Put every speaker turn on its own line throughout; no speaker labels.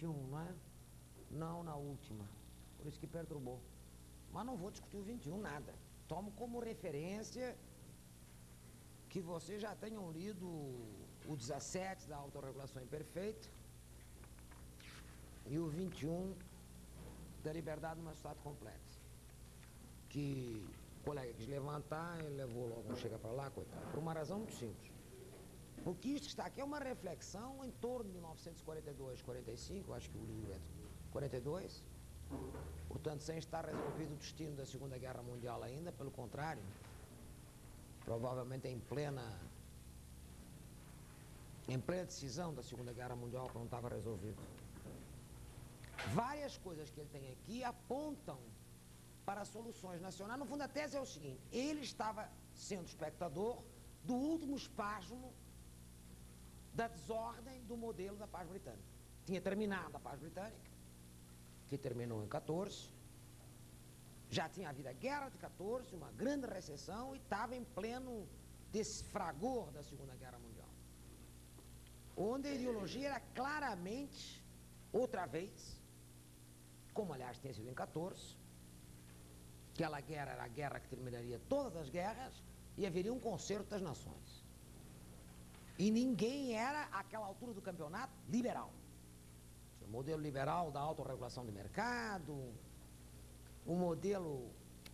21, não é? Não na última. Por isso que perturbou. Mas não vou discutir o 21, nada. Tomo como referência que vocês já tenham lido o 17 da autorregulação imperfeita e o 21 da liberdade numa sociedade completa. Que o colega quis levantar, ele levou logo um chega para lá, coitado, por uma razão muito simples. Porque isto que está aqui é uma reflexão em torno de 1942, 45, acho que o livro é de 42, portanto, sem estar resolvido o destino da Segunda Guerra Mundial ainda, pelo contrário, provavelmente em plena decisão da Segunda Guerra Mundial, que não estava resolvido. Várias coisas que ele tem aqui apontam para soluções nacionais. No fundo, a tese é o seguinte: ele estava sendo espectador do último espasmo da desordem do modelo da paz britânica. Tinha terminado a paz britânica, que terminou em 14, já tinha havido a guerra de 14, uma grande recessão, e estava em pleno desse fragor da Segunda Guerra Mundial, onde a ideologia era claramente, outra vez, como aliás tinha sido em 14, aquela guerra era a guerra que terminaria todas as guerras e haveria um concerto das nações. E ninguém era, àquela altura do campeonato, liberal. O modelo liberal da autorregulação de mercado, o modelo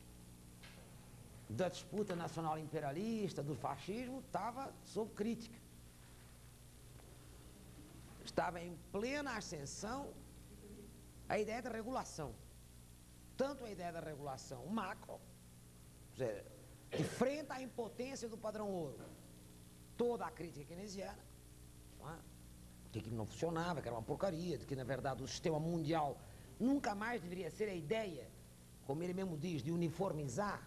da disputa nacional imperialista, do fascismo, estava sob crítica. Estava em plena ascensão a ideia da regulação. Tanto a ideia da regulação macro, ou seja, de frente à impotência do padrão ouro, toda a crítica keynesiana, não é? De que não funcionava, que era uma porcaria, de que na verdade o sistema mundial nunca mais deveria ser a ideia, como ele mesmo diz, de uniformizar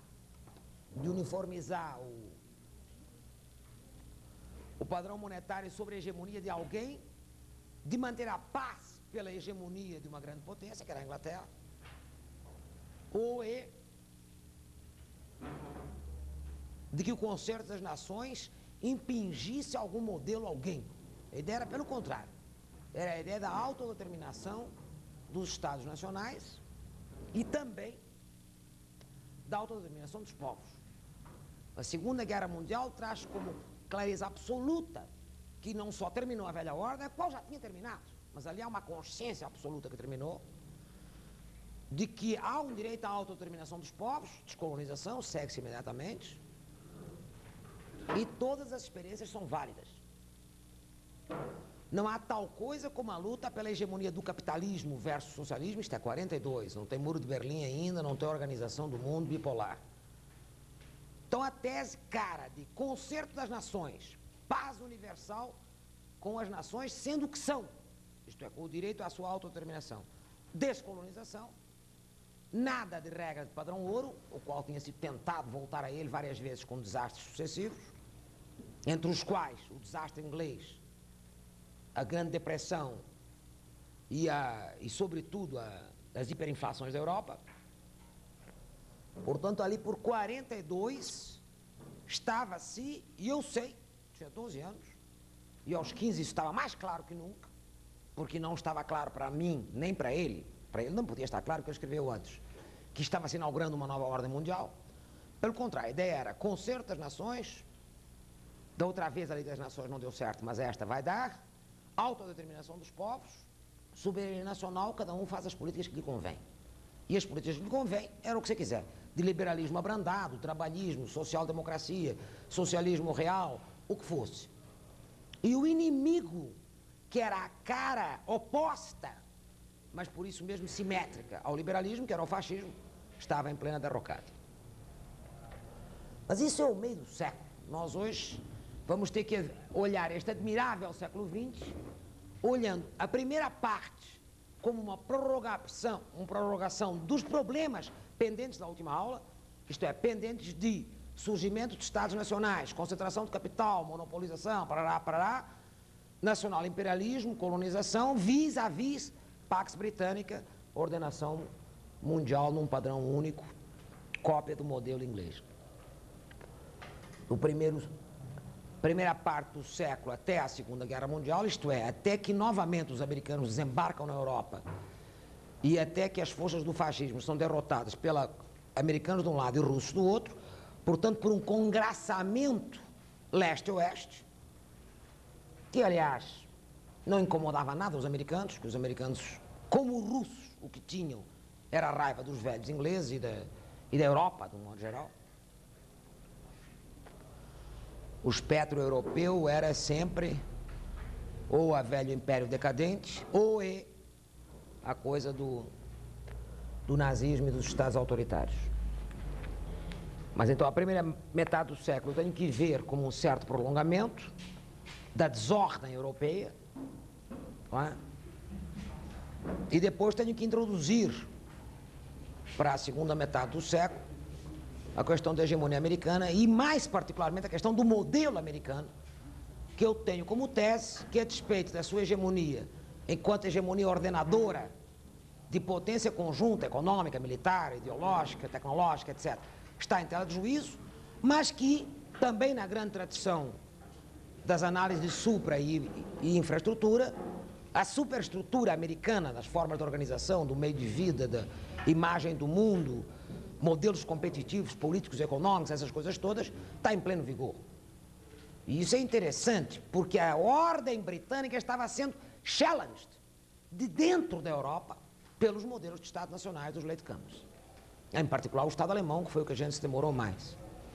o padrão monetário sobre a hegemonia de alguém, de manter a paz pela hegemonia de uma grande potência, que era a Inglaterra, ou de que o concerto das nações impingisse algum modelo a alguém. A ideia era pelo contrário, era a ideia da autodeterminação dos Estados nacionais e também da autodeterminação dos povos. A Segunda Guerra Mundial traz como clareza absoluta que não só terminou a velha ordem, a qual já tinha terminado, mas ali há uma consciência absoluta que terminou, de que há um direito à autodeterminação dos povos, descolonização, segue-se imediatamente, e todas as experiências são válidas. Não há tal coisa como a luta pela hegemonia do capitalismo versus socialismo, isto é 42, não tem muro de Berlim ainda, não tem organização do mundo bipolar. Então a tese cara de concerto das nações, paz universal com as nações sendo o que são, isto é, com o direito à sua autodeterminação, descolonização, nada de regra de padrão ouro, o qual tinha sido tentado voltar a ele várias vezes com desastres sucessivos, entre os quais o desastre inglês, a Grande Depressão e sobretudo, as hiperinflações da Europa. Portanto, ali por 42, estava-se, e eu sei, tinha 12 anos, e aos 15 isso estava mais claro que nunca, porque não estava claro para mim, nem para ele não podia estar claro, que eu escreveu antes, que estava se inaugurando uma nova ordem mundial. Pelo contrário, a ideia era concerto das nações, da outra vez a lei das nações não deu certo, mas esta vai dar, autodeterminação dos povos, soberania nacional, cada um faz as políticas que lhe convém. E as políticas que lhe convém eram o que você quiser, de liberalismo abrandado, trabalhismo, social-democracia, socialismo real, o que fosse. E o inimigo, que era a cara oposta, mas por isso mesmo simétrica ao liberalismo, que era o fascismo, estava em plena derrocada. Mas isso é o meio do século. Nós hoje vamos ter que olhar este admirável século XX, olhando a primeira parte como uma prorrogação dos problemas pendentes da última aula, isto é, pendentes de surgimento de Estados nacionais, concentração de capital, monopolização, parará, nacional imperialismo, colonização, vis-a-vis Pax Britânica, ordenação mundial num padrão único, cópia do modelo inglês. primeira parte do século até a Segunda Guerra Mundial, isto é, até que novamente os americanos desembarcam na Europa e até que as forças do fascismo são derrotadas pelos americanos de um lado e russos do outro, portanto, por um congraçamento leste-oeste, que, aliás, não incomodava nada os americanos, porque os americanos, como os russos, o que tinham era a raiva dos velhos ingleses e da Europa, de um modo geral. O espectro europeu era sempre ou a velho império decadente, ou a coisa do nazismo e dos estados autoritários. Mas então a primeira metade do século eu tenho que ver como um certo prolongamento da desordem europeia, não é? E depois tenho que introduzir para a segunda metade do século a questão da hegemonia americana e mais particularmente a questão do modelo americano, que eu tenho como tese que, a despeito da sua hegemonia enquanto hegemonia ordenadora de potência conjunta, econômica, militar, ideológica, tecnológica, etc., está em tela de juízo, mas que também na grande tradição das análises de supra e infraestrutura, a superestrutura americana das formas de organização, do meio de vida, da imagem do mundo, modelos competitivos, políticos, econômicos, essas coisas todas, está em pleno vigor. E isso é interessante, porque a ordem britânica estava sendo challenged de dentro da Europa pelos modelos de Estado nacionais dos late comers. Em particular o Estado alemão, que foi o que a gente se demorou mais.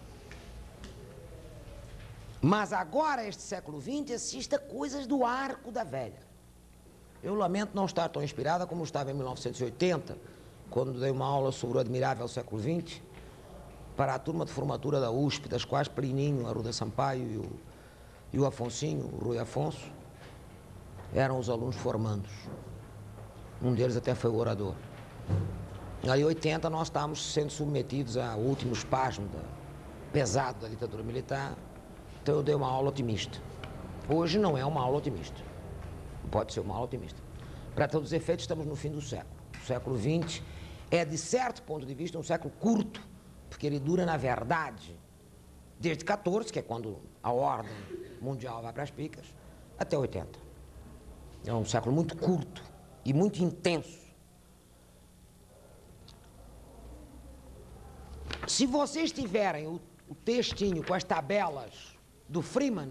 Mas agora, este século XX, assiste a coisas do arco da velha. Eu lamento não estar tão inspirada como estava em 1980, quando dei uma aula sobre o admirável século XX, para a turma de formatura da USP, das quais Plininho, Arruda Sampaio e o Afonsinho, o Rui Afonso, eram os alunos formandos. Um deles até foi o orador. Aí, em 80, nós estávamos sendo submetidos ao último espasmo pesado da ditadura militar, então eu dei uma aula otimista. Hoje não é uma aula otimista. Pode ser uma aula otimista. Para todos os efeitos, estamos no fim do século. O século XX é, de certo ponto de vista, um século curto, porque ele dura, na verdade, desde 14, que é quando a ordem mundial vai para as picas, até 80. É um século muito curto e muito intenso. Se vocês tiverem o textinho com as tabelas do Freeman,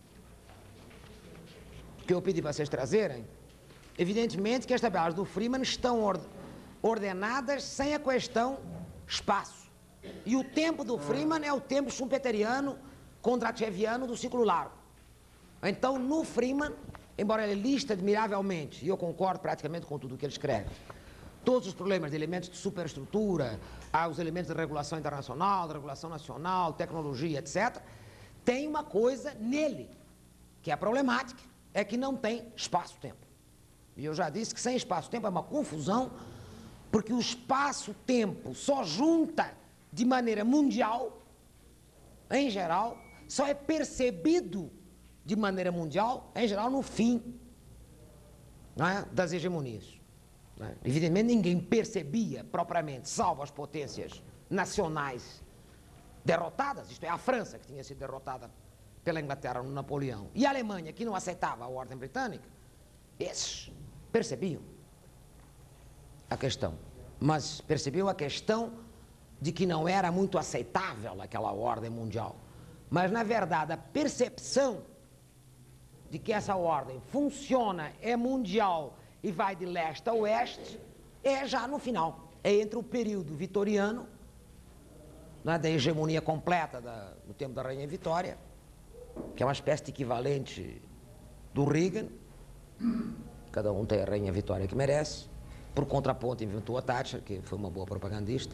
que eu pedi para vocês trazerem, evidentemente que as tabelas do Freeman estão ordenadas sem a questão espaço. E o tempo do Freeman é o tempo schumpeteriano, kondrativiano do ciclo largo. Então, no Freeman, embora ele liste admiravelmente, e eu concordo praticamente com tudo o que ele escreve, todos os problemas de elementos de superestrutura, os elementos de regulação internacional, de regulação nacional, tecnologia, etc., tem uma coisa nele, que é problemática, é que não tem espaço-tempo. E eu já disse que sem espaço-tempo é uma confusão, porque o espaço-tempo só junta de maneira mundial, em geral, só é percebido de maneira mundial, em geral, no fim, não é, das hegemonias. Não é? Evidentemente, ninguém percebia propriamente, salvo as potências nacionais derrotadas, isto é, a França, que tinha sido derrotada pela Inglaterra no Napoleão, e a Alemanha, que não aceitava a ordem britânica, esses percebiam a questão, mas percebiam a questão de que não era muito aceitável aquela ordem mundial. Mas, na verdade, a percepção de que essa ordem funciona, é mundial e vai de leste a oeste, é já no final. É entre o período vitoriano, né, da hegemonia completa no tempo da Rainha Vitória, que é uma espécie de equivalente do Reagan, cada um tem a Rainha Vitória que merece, por contraponto inventou a Thatcher, que foi uma boa propagandista,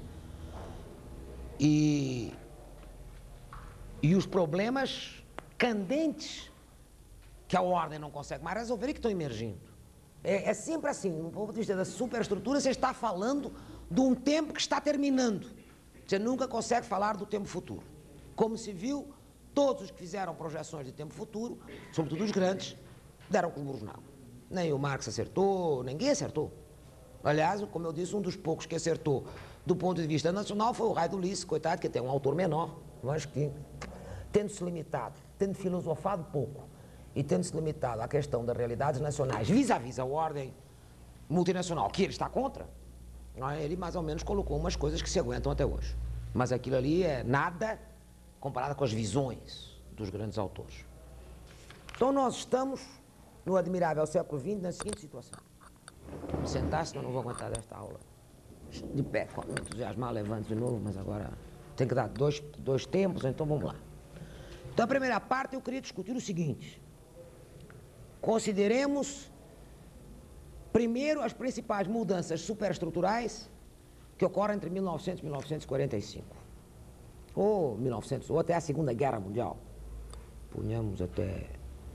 e os problemas candentes que a ordem não consegue mais resolver e que estão emergindo. É sempre assim, do ponto de vista da superestrutura, você está falando de um tempo que está terminando. Você nunca consegue falar do tempo futuro. Como se viu, todos os que fizeram projeções de tempo futuro, sobretudo os grandes, deram com burros na água. Nem o Marx acertou, ninguém acertou. Aliás, como eu disse, um dos poucos que acertou do ponto de vista nacional foi o Raio do Ulisses, coitado, que tem um autor menor, mas que, tendo se limitado tendo filosofado pouco e tendo se limitado à questão das realidades nacionais vis-à-vis a ordem multinacional, que ele está contra, não é? Ele mais ou menos colocou umas coisas que se aguentam até hoje. Mas aquilo ali é nada comparado com as visões dos grandes autores. Então nós estamos no admirável século XX na seguinte situação. Vou sentar, senão não vou aguentar desta aula. De pé, com entusiasmar, levante de novo, mas agora tem que dar dois tempos, então vamos lá. Então a primeira parte eu queria discutir o seguinte. Consideremos primeiro as principais mudanças superestruturais que ocorrem entre 1900 e 1945. Ou até a Segunda Guerra Mundial. Punhamos até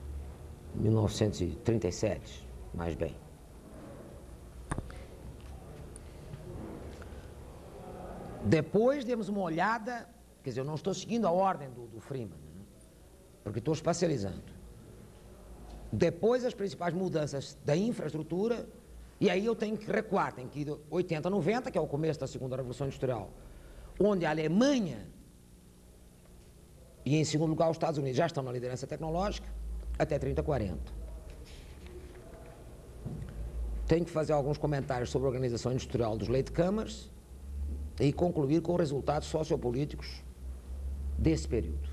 1937, mais bem. Depois demos uma olhada, quer dizer, eu não estou seguindo a ordem do Freeman, né? Porque estou espacializando. Depois as principais mudanças da infraestrutura, e aí eu tenho que recuar, tenho que ir de 80 a 90, que é o começo da Segunda Revolução Industrial, onde a Alemanha e, em segundo lugar, os Estados Unidos já estão na liderança tecnológica, até 30 a 40. Tenho que fazer alguns comentários sobre a organização industrial dos latecomers e concluir com os resultados sociopolíticos desse período.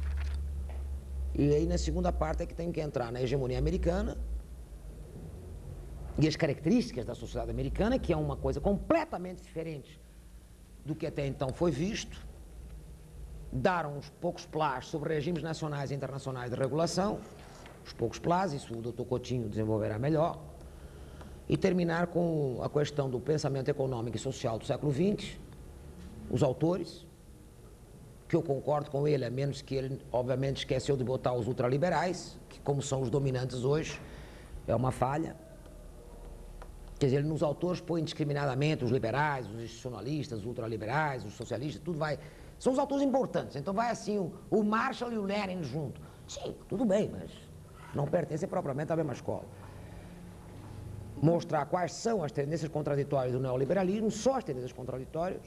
E aí, na segunda parte, é que tem que entrar na hegemonia americana e as características da sociedade americana, que é uma coisa completamente diferente do que até então foi visto, dar uns poucos plás sobre regimes nacionais e internacionais de regulação, uns poucos plás, isso o Dr. Coutinho desenvolverá melhor, e terminar com a questão do pensamento econômico e social do século XX, os autores, que eu concordo com ele, a menos que ele, obviamente, esqueceu de botar os ultraliberais, que como são os dominantes hoje, é uma falha. Quer dizer, ele nos autores põe indiscriminadamente os liberais, os institucionalistas, os ultraliberais, os socialistas, tudo vai... São os autores importantes, então vai assim o Marshall e o Lenin junto. Sim, tudo bem, mas não pertencem propriamente à mesma escola. Mostrar quais são as tendências contraditórias do neoliberalismo, só as tendências contraditórias,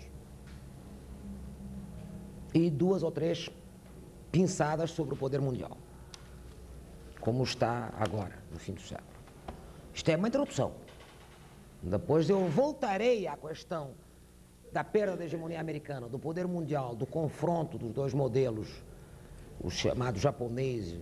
e 2 ou 3 pinçadas sobre o poder mundial, como está agora, no fim do século. Isto é uma introdução. Depois eu voltarei à questão da perda da hegemonia americana, do poder mundial, do confronto dos dois modelos, o chamado japonês,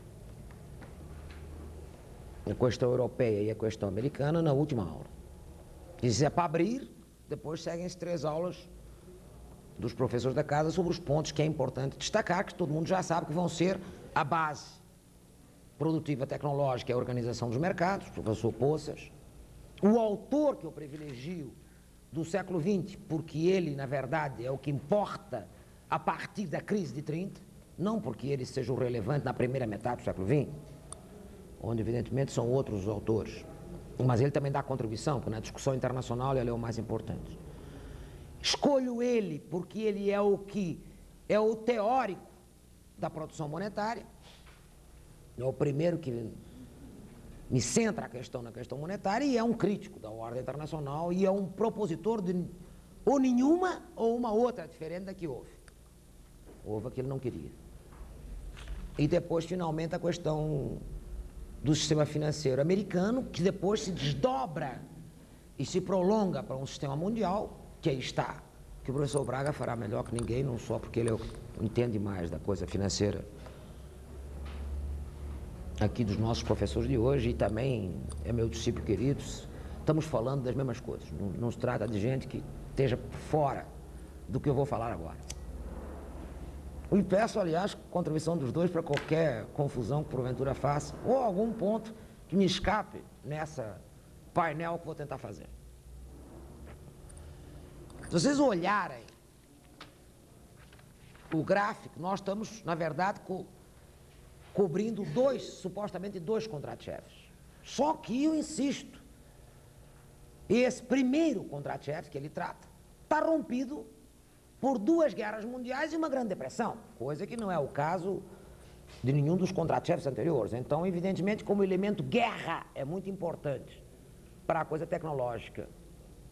a questão europeia e a questão americana, na última aula. E se é para abrir, depois seguem-se 3 aulas dos professores da casa sobre os pontos que é importante destacar, que todo mundo já sabe que vão ser a base produtiva tecnológica e a organização dos mercados, professor Poças. O autor que eu privilegio do século XX, porque ele, na verdade, é o que importa a partir da crise de 30, não porque ele seja o relevante na primeira metade do século XX, onde, evidentemente, são outros os autores. Mas ele também dá contribuição, porque na discussão internacional ele é o mais importante. Escolho ele porque ele é o que é o teórico da produção monetária, é o primeiro que me centra a questão na questão monetária e é um crítico da ordem internacional e é um propositor de ou nenhuma ou uma outra diferente da que houve. Houve a que ele não queria. E depois, finalmente, a questão do sistema financeiro americano, que depois se desdobra e se prolonga para um sistema mundial, que aí está, que o professor Braga fará melhor que ninguém, não só porque ele entende mais da coisa financeira aqui dos nossos professores de hoje, e também é meu discípulo querido, estamos falando das mesmas coisas, não se trata de gente que esteja fora do que eu vou falar agora. E peço, aliás, contribuição dos dois para qualquer confusão que porventura faça, ou algum ponto que me escape nessa painel que vou tentar fazer. Se vocês olharem o gráfico, nós estamos, na verdade, cobrindo supostamente dois contrato-chefes. Só que eu insisto, esse primeiro contrato-chefe que ele trata está rompido por 2 guerras mundiais e uma Grande Depressão, coisa que não é o caso de nenhum dos contrato-chefes anteriores. Então, evidentemente, como elemento guerra é muito importante para a coisa tecnológica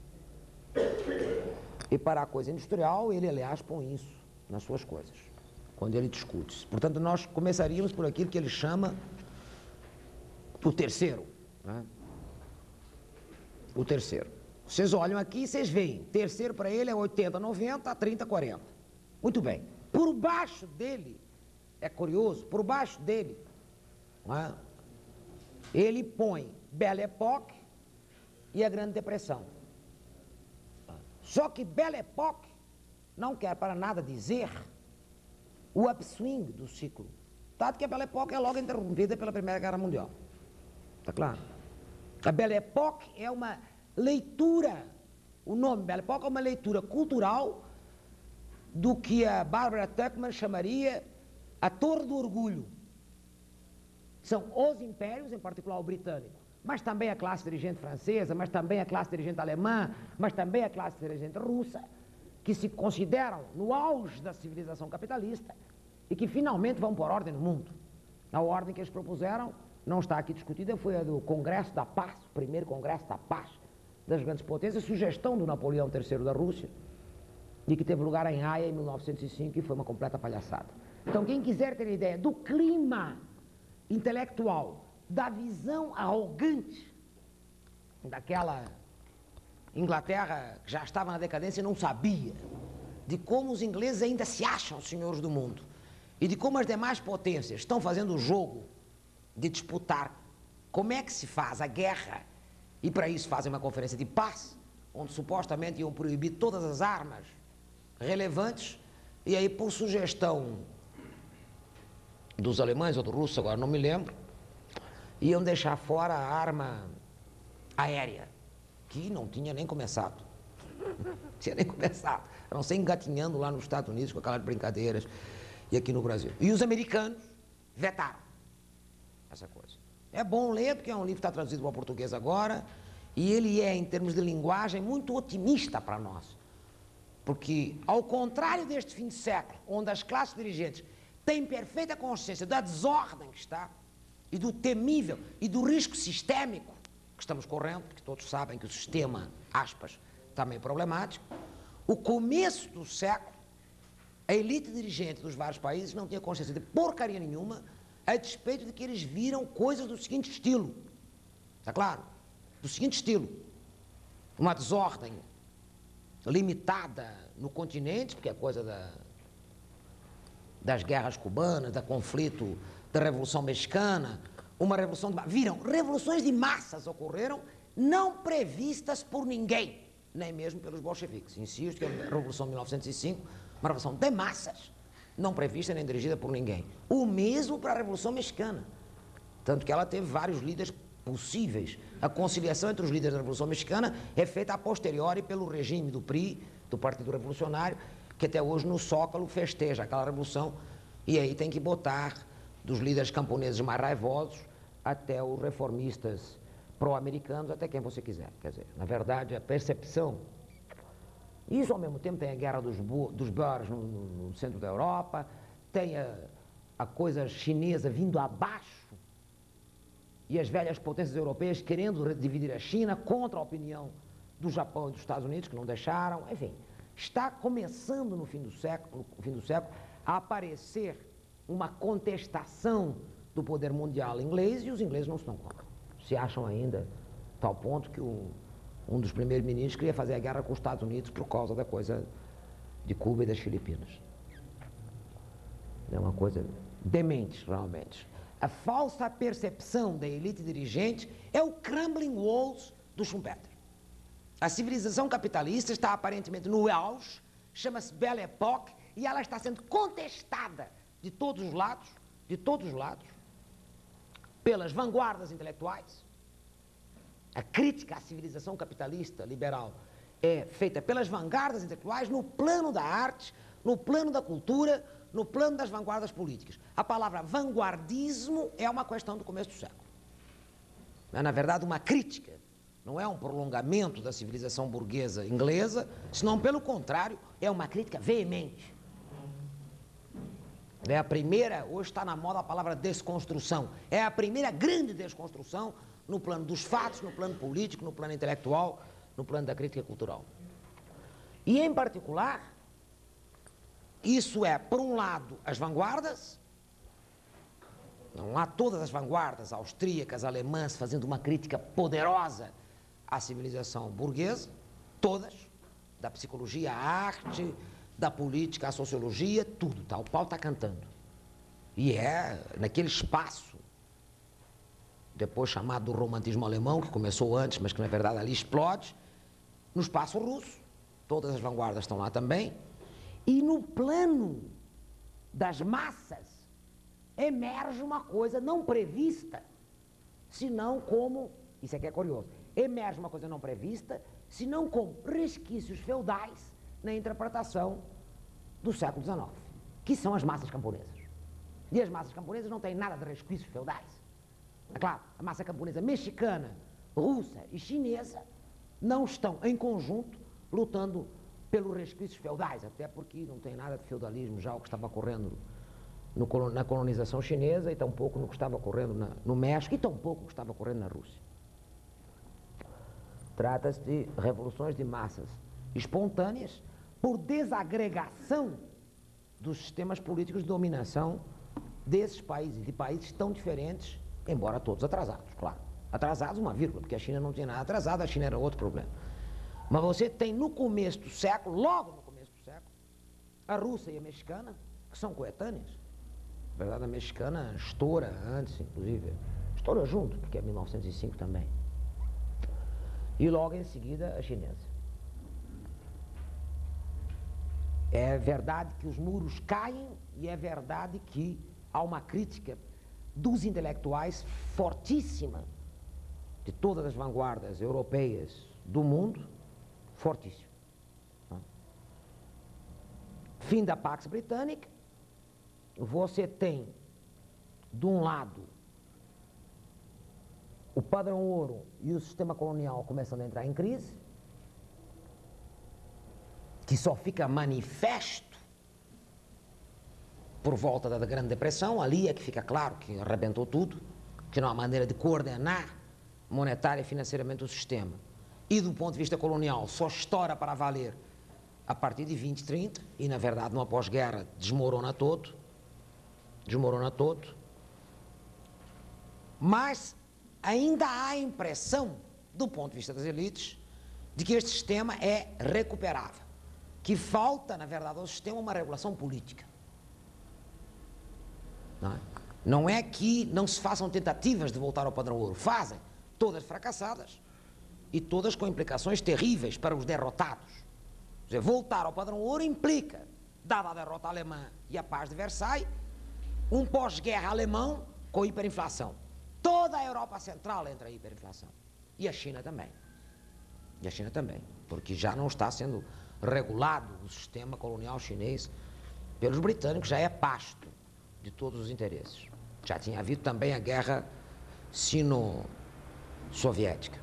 e para a coisa industrial, ele, aliás, põe isso nas suas coisas. quando ele discute. Portanto, nós começaríamos por aquilo que ele chama o terceiro, né? O terceiro. Vocês olham aqui e vocês veem, terceiro para ele é 80, 90, 30, 40. Muito bem. Por baixo dele, é curioso, por baixo dele, né, ele põe Belle Époque e a Grande Depressão. Só que Belle Époque não quer para nada dizer o upswing do ciclo. Tanto que a Belle Époque é logo interrompida pela Primeira Guerra Mundial. Está claro? A Belle Époque é uma leitura, o nome Belle Époque é uma leitura cultural do que a Barbara Tuchman chamaria a Torre do Orgulho. São os impérios, em particular o britânico, mas também a classe dirigente francesa, mas também a classe dirigente alemã, mas também a classe dirigente russa, que se consideram no auge da civilização capitalista e que finalmente vão pôr ordem no mundo. A ordem que eles propuseram não está aqui discutida, foi a do Congresso da Paz, o primeiro Congresso da Paz das grandes potências, sugestão do Napoleão III da Rússia, e que teve lugar em Haia em 1905 e foi uma completa palhaçada. Então, quem quiser ter ideia do clima intelectual, da visão arrogante daquela Inglaterra que já estava na decadência e não sabia, de como os ingleses ainda se acham senhores do mundo, e de como as demais potências estão fazendo o jogo de disputar como é que se faz a guerra, e para isso fazem uma conferência de paz, onde supostamente iam proibir todas as armas relevantes, e aí por sugestão dos alemães ou dos russos, agora não me lembro, iam deixar fora a arma aérea, que não tinha nem começado. Não tinha nem começado. A não ser engatinhando lá nos Estados Unidos com aquelas brincadeiras e aqui no Brasil. E os americanos vetaram essa coisa. É bom ler, porque é um livro que está traduzido para o português agora, e ele é, em termos de linguagem, muito otimista para nós. Porque, ao contrário deste fim de século, onde as classes dirigentes têm perfeita consciência da desordem que está, e do temível, e do risco sistêmico que estamos correndo, porque todos sabem que o sistema, aspas, está meio problemático, o começo do século, a elite dirigente dos vários países não tinha consciência de porcaria nenhuma, a despeito de que eles viram coisas do seguinte estilo, está claro? Do seguinte estilo, uma desordem limitada no continente, porque é coisa das guerras cubanas, do conflito da Revolução Mexicana, uma revolução de... Viram, revoluções de massas ocorreram, não previstas por ninguém, nem mesmo pelos bolcheviques. Insisto que a Revolução de 1905, uma revolução de massas, não prevista nem dirigida por ninguém. O mesmo para a Revolução Mexicana, tanto que ela teve vários líderes possíveis. A conciliação entre os líderes da Revolução Mexicana é feita a posteriori pelo regime do PRI, do Partido Revolucionário, que até hoje no Zócalo festeja aquela revolução, e aí tem que botar dos líderes camponeses mais raivosos até os reformistas pró-americanos, até quem você quiser. Quer dizer, na verdade, a percepção... Isso, ao mesmo tempo, tem a guerra dos Boers no centro da Europa, tem a coisa chinesa vindo abaixo, e as velhas potências europeias querendo dividir a China contra a opinião do Japão e dos Estados Unidos, que não deixaram. Enfim, está começando no fim do século, a aparecer uma contestação do poder mundial inglês, e os ingleses não se dão conta. Se acham ainda, tal ponto que um dos primeiros ministros queria fazer a guerra com os Estados Unidos por causa da coisa de Cuba e das Filipinas. É uma coisa demente, realmente. A falsa percepção da elite dirigente é o crumbling walls do Schumpeter. A civilização capitalista está aparentemente no auge, chama-se Belle Époque, e ela está sendo contestada de todos os lados, pelas vanguardas intelectuais. A crítica à civilização capitalista liberal é feita pelas vanguardas intelectuais no plano da arte, no plano da cultura, no plano das vanguardas políticas. A palavra vanguardismo é uma questão do começo do século. É, na verdade, uma crítica. Não é um prolongamento da civilização burguesa inglesa, senão, pelo contrário, é uma crítica veemente. É a primeira, hoje está na moda a palavra desconstrução, é a primeira grande desconstrução no plano dos fatos, no plano político, no plano intelectual, no plano da crítica cultural. E, em particular, Isso é, por um lado, as vanguardas, não há todas as vanguardas austríacas, alemãs, fazendo uma crítica poderosa à civilização burguesa, todas, da psicologia à arte, da política à sociologia, tudo, tá? O pau está cantando. E é naquele espaço, depois chamado do romantismo alemão, que começou antes, mas que na verdade ali explode, no espaço russo, todas as vanguardas estão lá também, e no plano das massas emerge uma coisa não prevista, senão como, isso aqui é curioso, emerge uma coisa não prevista, senão como resquícios feudais na interpretação do século XIX, que são as massas camponesas. E as massas camponesas não têm nada de resquícios feudais. É claro, a massa camponesa mexicana, russa e chinesa não estão em conjunto lutando pelos resquícios feudais, até porque não tem nada de feudalismo já o que estava ocorrendo na colonização chinesa e tampouco no que estava ocorrendo no México e tampouco no que estava ocorrendo na Rússia. Trata-se de revoluções de massas espontâneas por desagregação dos sistemas políticos de dominação desses países, de países tão diferentes, embora todos atrasados, claro. Atrasados, uma vírgula, porque a China não tinha nada atrasado, a China era outro problema. Mas você tem no começo do século, logo no começo do século, a russa e a mexicana, que são coetâneas. Na verdade, a mexicana estoura antes, inclusive, estoura junto, porque é 1905 também. E logo em seguida, a chinesa. É verdade que os muros caem e é verdade que há uma crítica dos intelectuais fortíssima de todas as vanguardas europeias do mundo, fortíssimo. Fim da Pax Britânica, você tem, de um lado, o padrão ouro e o sistema colonial começando a entrar em crise, que só fica manifesto por volta da Grande Depressão, ali é que fica claro que arrebentou tudo, que não há maneira de coordenar monetária e financeiramente o sistema. E do ponto de vista colonial, só estoura para valer a partir de 20, 30, e na verdade no pós-guerra desmorona todo, mas ainda há a impressão, do ponto de vista das elites, de que este sistema é recuperável, que falta, na verdade, ao sistema uma regulação política. Não é que não se façam tentativas de voltar ao padrão ouro, fazem, todas fracassadas e todas com implicações terríveis para os derrotados. Quer dizer, voltar ao padrão ouro implica, dada a derrota alemã e a paz de Versailles, um pós-guerra alemão com hiperinflação. Toda a Europa Central entra em hiperinflação. E a China também. E a China também, porque já não está sendo regulado o sistema colonial chinês pelos britânicos, já é pasto de todos os interesses. Já tinha havido também a guerra sino-soviética.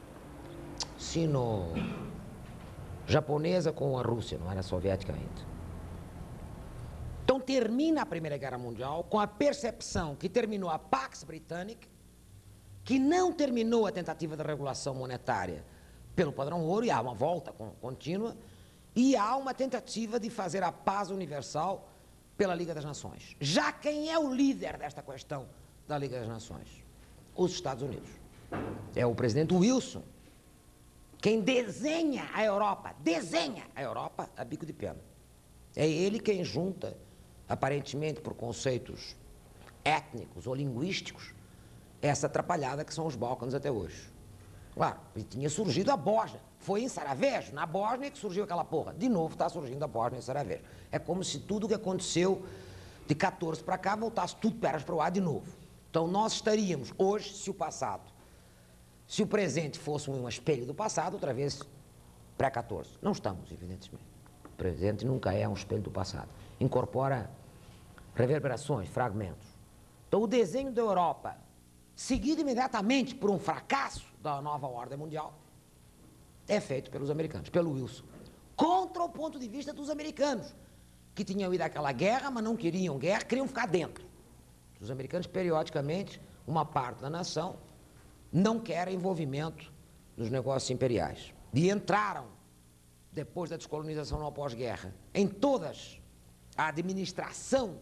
Sino-japonesa com a Rússia, não era soviética ainda. Então termina a Primeira Guerra Mundial com a percepção que terminou a Pax Britânica, que não terminou a tentativa de regulação monetária pelo padrão ouro, e há uma volta contínua, e há uma tentativa de fazer a paz universal pela Liga das Nações. Já quem é o líder desta questão da Liga das Nações? Os Estados Unidos. É o presidente Wilson quem desenha a Europa a bico de pena. É ele quem junta, aparentemente por conceitos étnicos ou linguísticos, essa atrapalhada que são os Balcãs até hoje. Claro, e tinha surgido a Bósnia, foi em Sarajevo, na Bósnia que surgiu aquela porra. De novo está surgindo a Bósnia em Sarajevo. É como se tudo o que aconteceu de 14 para cá voltasse tudo pernas para o ar de novo. Então nós estaríamos hoje, se o presente fosse um espelho do passado, outra vez pré-14. Não estamos, evidentemente. O presente nunca é um espelho do passado. Incorpora reverberações, fragmentos. Então o desenho da Europa, seguido imediatamente por um fracasso da nova ordem mundial, é feito pelos americanos, pelo Wilson, contra o ponto de vista dos americanos, que tinham ido àquela guerra, mas não queriam guerra, queriam ficar dentro. Os americanos, periodicamente, uma parte da nação não quer envolvimento nos negócios imperiais. E entraram, depois da descolonização no pós-guerra, em todas a administração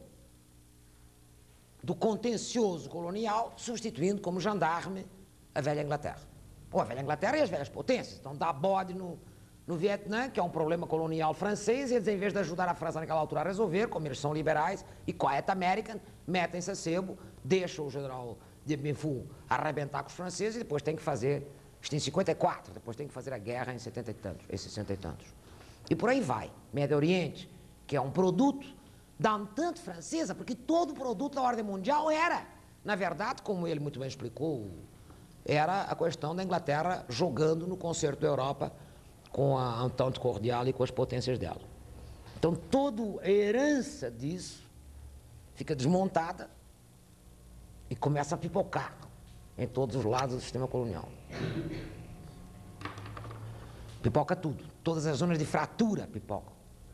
do contencioso colonial, substituindo como gendarme a velha Inglaterra. Ou a velha Inglaterra e as velhas potências. Então dá bode no Vietnã, que é um problema colonial francês, e eles, em vez de ajudar a França naquela altura a resolver, como eles são liberais e quiet American, metem-se a sebo, deixam o general de Bien Phu arrebentar com os franceses e depois tem que fazer, isto em 54, depois tem que fazer a guerra em 70 e tantos, em 60 e tantos. E por aí vai. Médio Oriente, que é um produto da Entente Francesa, porque todo produto da ordem mundial era, na verdade, como ele muito bem explicou, era a questão da Inglaterra jogando no concerto da Europa com a Entente Cordial e com as potências dela. Então, toda a herança disso fica desmontada e começa a pipocar em todos os lados do sistema colonial. Pipoca tudo. Todas as zonas de fratura pipocam.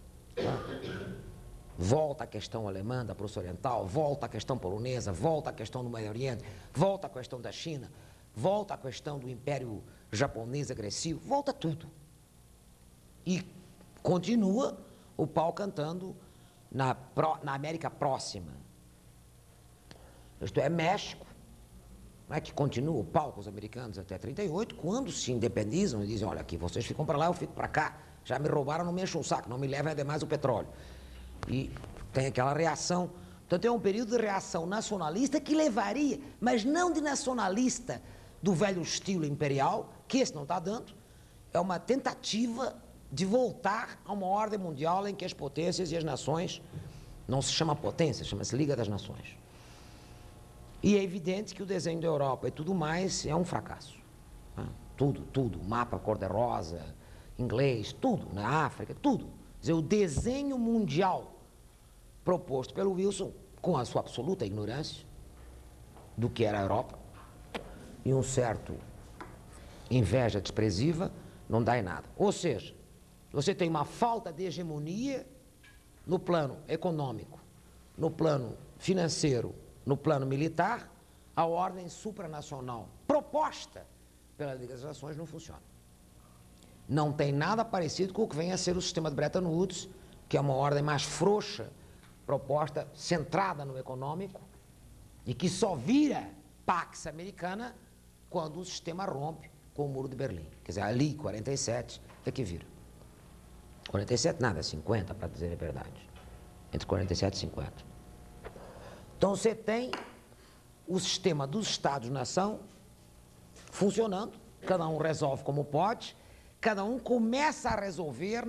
Volta a questão alemã da Prússia Oriental, volta a questão polonesa, volta a questão do Médio Oriente, volta a questão da China, volta a questão do Império Japonês agressivo, volta tudo. E continua o pau cantando na América Próxima. Isto é, México, não é, que continua o pau com os americanos até 38, quando se independizam e dizem, olha aqui, vocês ficam para lá, eu fico para cá, já me roubaram, não me enchem o saco, não me levem ademais o petróleo. E tem aquela reação. Portanto, é um período de reação nacionalista que levaria, mas não de nacionalista do velho estilo imperial, que esse não está dando, é uma tentativa de voltar a uma ordem mundial em que as potências e as nações, não se chama potência, chama-se Liga das Nações. E é evidente que o desenho da Europa e tudo mais é um fracasso. Né? Tudo, mapa cor-de-rosa, inglês, tudo, na África, tudo. Quer dizer, o desenho mundial proposto pelo Wilson, com a sua absoluta ignorância do que era a Europa, e um certo inveja desprezível, não dá em nada. Ou seja, você tem uma falta de hegemonia no plano econômico, no plano financeiro, no plano militar, a ordem supranacional proposta pela Liga das Nações não funciona. Não tem nada parecido com o que vem a ser o sistema de Bretton Woods, que é uma ordem mais frouxa, proposta centrada no econômico, e que só vira Pax Americana quando o sistema rompe com o Muro de Berlim. Quer dizer, ali, 47, é que vira. 47 nada, 50, para dizer a verdade. Entre 47 e 50. Então você tem o sistema dos Estados-nação funcionando, cada um resolve como pode, cada um começa a resolver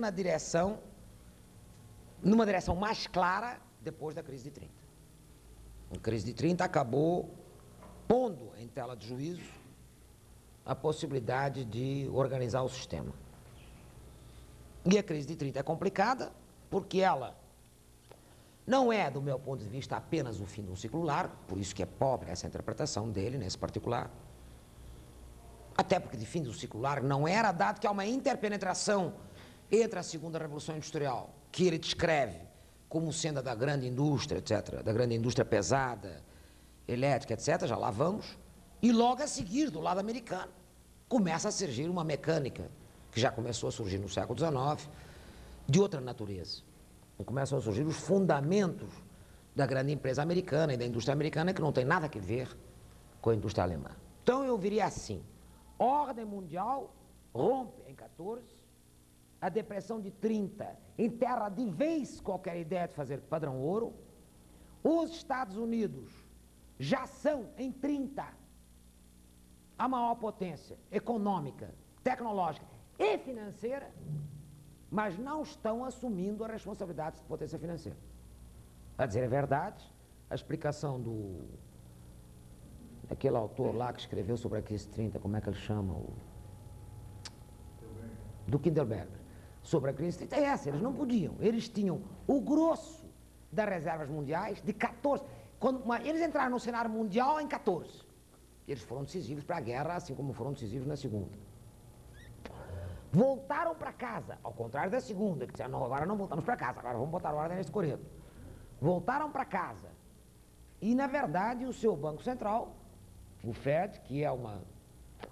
numa direção mais clara depois da crise de 30. A crise de 30 acabou pondo em tela de juízo a possibilidade de organizar o sistema. E a crise de 30 é complicada porque ela não é, do meu ponto de vista, apenas o fim de um ciclo largo, por isso que é pobre essa interpretação dele, nesse particular. Até porque de fim do ciclo largo não era, dado que há uma interpenetração entre a segunda Revolução Industrial, que ele descreve como sendo a da grande indústria, etc., da grande indústria pesada, elétrica, etc., já lá vamos, e logo a seguir, do lado americano, começa a surgir uma mecânica, que já começou a surgir no século XIX, de outra natureza. Começam a surgir os fundamentos da grande empresa americana e da indústria americana, que não tem nada a ver com a indústria alemã. Então eu diria assim, ordem mundial rompe em 14, a depressão de 30 enterra de vez qualquer ideia de fazer padrão ouro, os Estados Unidos já são, em 30, a maior potência econômica, tecnológica e financeira, mas não estão assumindo a responsabilidade de potência financeira. A dizer a verdade, a explicação daquele autor lá que escreveu sobre a crise 30, como é que ele chama? Do Kindelberg. Sobre a crise 30 é essa, eles não podiam. Eles tinham o grosso das reservas mundiais de 14. Eles entraram no cenário mundial em 14. Eles foram decisivos para a guerra, assim como foram decisivos na segunda. Voltaram para casa, ao contrário da segunda, que disseram, não, agora não voltamos para casa, agora vamos botar ordem nesse coreto. Voltaram para casa. E, na verdade, o seu Banco Central, o FED, que é uma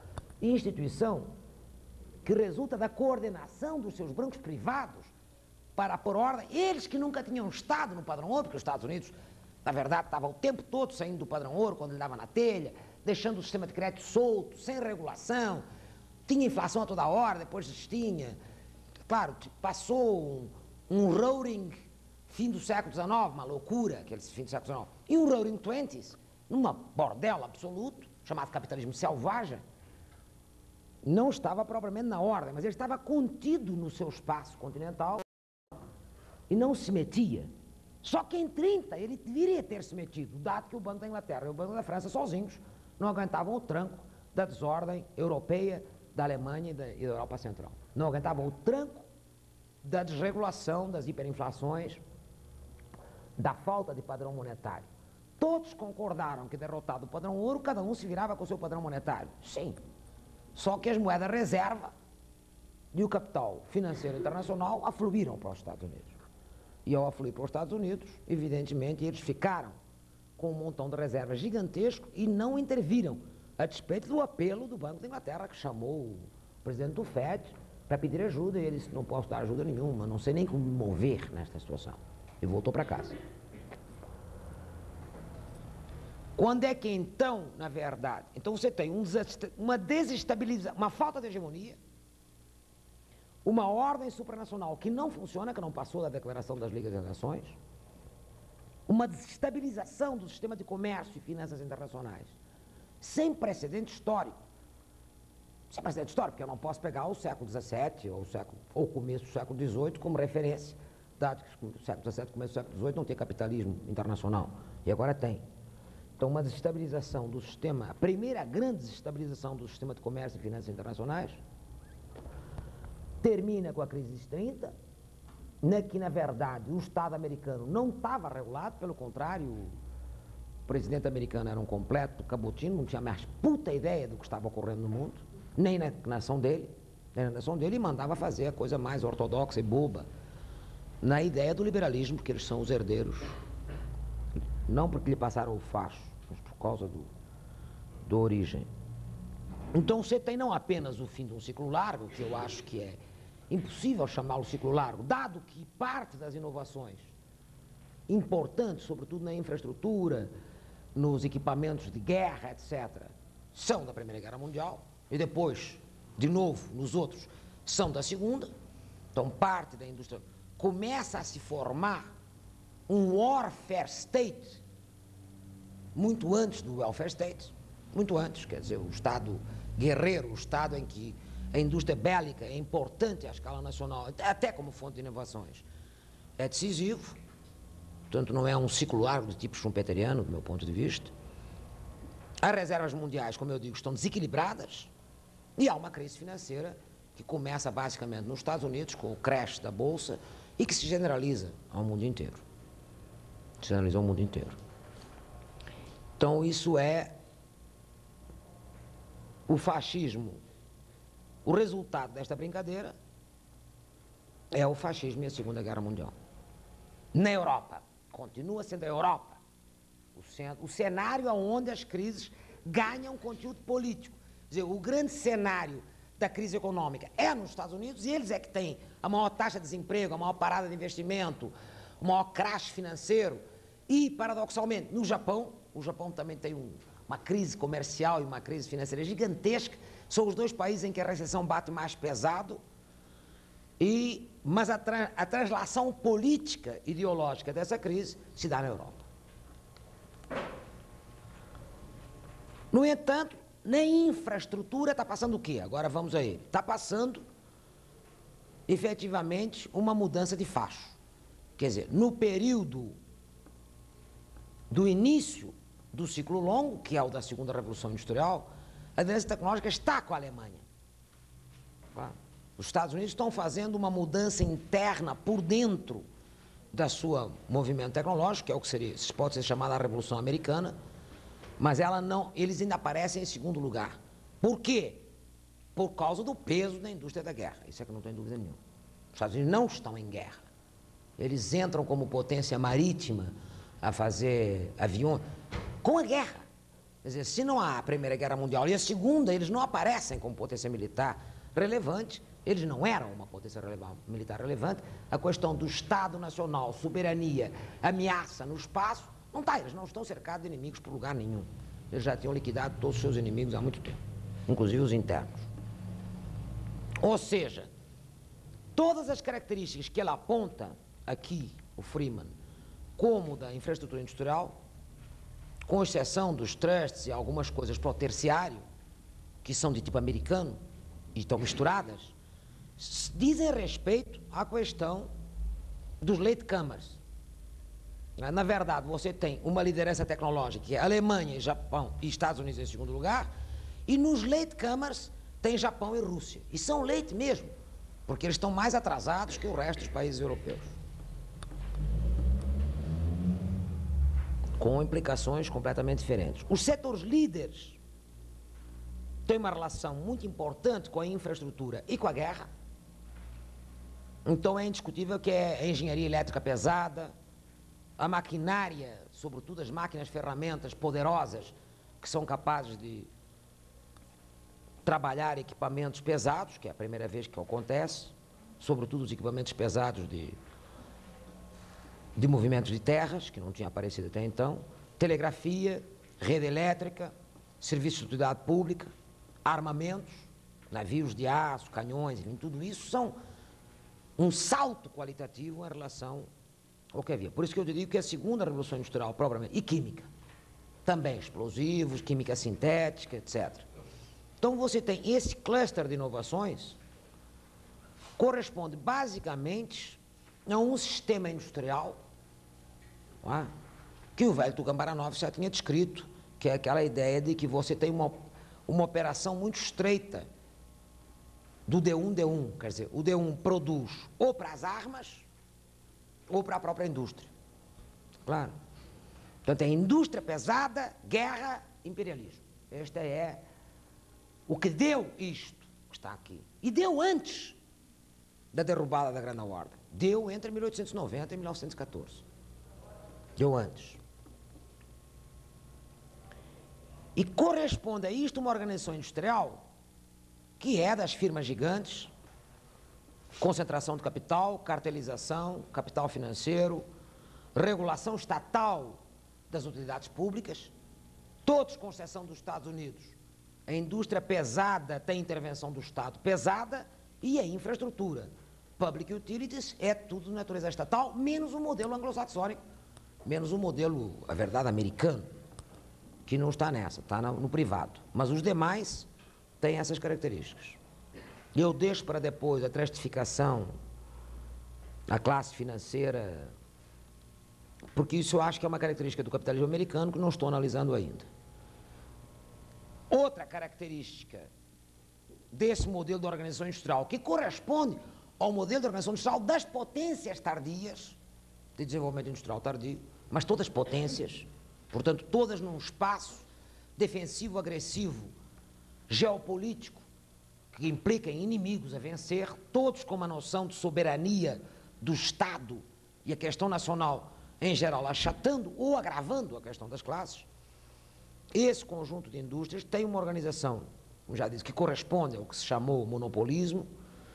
instituição que resulta da coordenação dos seus bancos privados, para pôr ordem, eles que nunca tinham estado no padrão ouro, porque os Estados Unidos, na verdade, estavam o tempo todo saindo do padrão ouro, quando ele dava na telha, deixando o sistema de crédito solto, sem regulação, tinha inflação a toda hora, depois tinha. Claro, passou um roaring fim do século XIX, uma loucura, aquele fim do século XIX, e um roaring 20s, numa bordel absoluto, chamado capitalismo selvagem, não estava propriamente na ordem, mas ele estava contido no seu espaço continental e não se metia. Só que em 30 ele deveria ter se metido, dado que o Banco da Inglaterra e o Banco da França sozinhos não aguentavam o tranco da desordem europeia, da Alemanha e da Europa Central. Não aguentavam o tranco da desregulação, das hiperinflações, da falta de padrão monetário. Todos concordaram que, derrotado o padrão ouro, cada um se virava com o seu padrão monetário. Sim. Só que as moedas reserva e o capital financeiro internacional afluíram para os Estados Unidos. E ao afluir para os Estados Unidos, evidentemente, eles ficaram com um montão de reservas gigantesco e não interviram, a despeito do apelo do Banco da Inglaterra, que chamou o presidente do FED para pedir ajuda, e ele disse: não posso dar ajuda nenhuma, não sei nem como me mover nesta situação. E voltou para casa. Quando é que então, na verdade, então você tem uma desestabilização, uma falta de hegemonia, uma ordem supranacional que não funciona, que não passou da Declaração das Ligas das Nações, uma desestabilização do sistema de comércio e finanças internacionais, sem precedente histórico. Sem precedente histórico, porque eu não posso pegar o século XVII ou o começo do século XVIII como referência, dado que o século XVII, começo do século XVIII não tem capitalismo internacional, e agora tem. Então, uma desestabilização do sistema, a primeira grande desestabilização do sistema de comércio e finanças internacionais, termina com a crise de 30, que, na verdade, o Estado americano não estava regulado, pelo contrário, o presidente americano era um completo cabotino, não tinha mais puta ideia do que estava ocorrendo no mundo, nem na nação dele, e mandava fazer a coisa mais ortodoxa e boba, na ideia do liberalismo, porque eles são os herdeiros, não porque lhe passaram o facho, mas por causa da origem. Então você tem não apenas o fim de um ciclo largo, que eu acho que é impossível chamá-lo ciclo largo, dado que parte das inovações importantes, sobretudo na infraestrutura, nos equipamentos de guerra, etc., são da Primeira Guerra Mundial, e depois, de novo, nos outros, são da Segunda. Então parte da indústria começa a se formar um warfare state, muito antes do welfare state, muito antes, quer dizer, o Estado guerreiro, o Estado em que a indústria bélica é importante à escala nacional, até como fonte de inovações, é decisivo, portanto não é um ciclo largo do tipo schumpeteriano, do meu ponto de vista. As reservas mundiais, como eu digo, estão desequilibradas e há uma crise financeira que começa basicamente nos Estados Unidos, com o crash da Bolsa, e que se generaliza ao mundo inteiro. Se generaliza ao mundo inteiro. Então isso é o fascismo. O resultado desta brincadeira é o fascismo e a Segunda Guerra Mundial. Na Europa, continua sendo a Europa o cenário onde as crises ganham conteúdo político. Quer dizer, o grande cenário da crise econômica é nos Estados Unidos, e eles é que têm a maior taxa de desemprego, a maior parada de investimento, o maior crash financeiro. E, paradoxalmente, no Japão, o Japão também tem uma crise comercial e uma crise financeira gigantesca. São os dois países em que a recessão bate mais pesado, mas a translação política, ideológica dessa crise se dá na Europa. No entanto, na infraestrutura está passando o quê? Agora vamos aí. Está passando, efetivamente, uma mudança de facho. Quer dizer, no período do início do ciclo longo, que é o da segunda revolução industrial, a liderança tecnológica está com a Alemanha. Os Estados Unidos estão fazendo uma mudança interna por dentro da sua movimento tecnológico, que é o que pode ser chamada a Revolução Americana, mas eles ainda aparecem em segundo lugar. Por quê? Por causa do peso da indústria da guerra. Isso é que não tem dúvida nenhuma. Os Estados Unidos não estão em guerra. Eles entram como potência marítima a fazer aviões com a guerra. Quer dizer, se não há a Primeira Guerra Mundial e a Segunda, eles não aparecem como potência militar relevante, Eles não eram uma potência militar relevante. A questão do Estado Nacional, soberania, ameaça no espaço, não está. Eles não estão cercados de inimigos por lugar nenhum. Eles já tinham liquidado todos os seus inimigos há muito tempo, inclusive os internos. Ou seja, todas as características que ele aponta aqui, o Freeman, como da infraestrutura industrial, com exceção dos trusts e algumas coisas para o terciário, que são de tipo americano e estão misturadas, dizem respeito à questão dos latecomers. Na verdade, você tem uma liderança tecnológica, que é Alemanha, Japão e Estados Unidos em segundo lugar, e nos latecomers tem Japão e Rússia. E são late mesmo, porque eles estão mais atrasados que o resto dos países europeus. Com implicações completamente diferentes. Os setores líderes têm uma relação muito importante com a infraestrutura e com a guerra. Então é indiscutível que é a engenharia elétrica pesada, a maquinária, sobretudo as máquinas ferramentas poderosas, que são capazes de trabalhar equipamentos pesados, que é a primeira vez que acontece, sobretudo os equipamentos pesados de movimentos de terras, que não tinha aparecido até então, telegrafia, rede elétrica, serviços de utilidade pública, armamentos, navios de aço, canhões, enfim, tudo isso são um salto qualitativo em relação ao que havia. Por isso que eu digo que a segunda revolução industrial, propriamente, e química, também explosivos, química sintética, etc. Então você tem esse cluster de inovações, corresponde basicamente a um sistema industrial, não é? Que o velho Tucumbaranov já tinha descrito, que é aquela ideia de que você tem uma operação muito estreita do D1, quer dizer, o D1 produz ou para as armas ou para a própria indústria. Claro. Então tem indústria pesada, guerra, imperialismo. Este é o que deu isto, que está aqui. E deu antes da derrubada da Grande Ordem. Deu entre 1890 e 1914. Deu antes. E corresponde a isto uma organização industrial que é das firmas gigantes, concentração de capital, cartelização, capital financeiro, regulação estatal das utilidades públicas, todos com exceção dos Estados Unidos. A indústria pesada tem intervenção do Estado pesada e a infraestrutura. Public utilities é tudo de natureza estatal, menos o modelo anglo-saxônico, menos o modelo, a verdade, americano, que não está nessa, está no privado. Mas os demais têm essas características. Eu deixo para depois a trustificação, a classe financeira, porque isso eu acho que é uma característica do capitalismo americano que não estou analisando ainda. Outra característica desse modelo de organização industrial, que corresponde ao modelo de organização industrial das potências tardias, de desenvolvimento industrial tardio, mas todas potências, portanto, todas num espaço defensivo, agressivo, geopolítico, que implica em inimigos a vencer, todos com uma noção de soberania do Estado e a questão nacional, em geral, achatando ou agravando a questão das classes. Esse conjunto de indústrias tem uma organização, como já disse, que corresponde ao que se chamou monopolismo,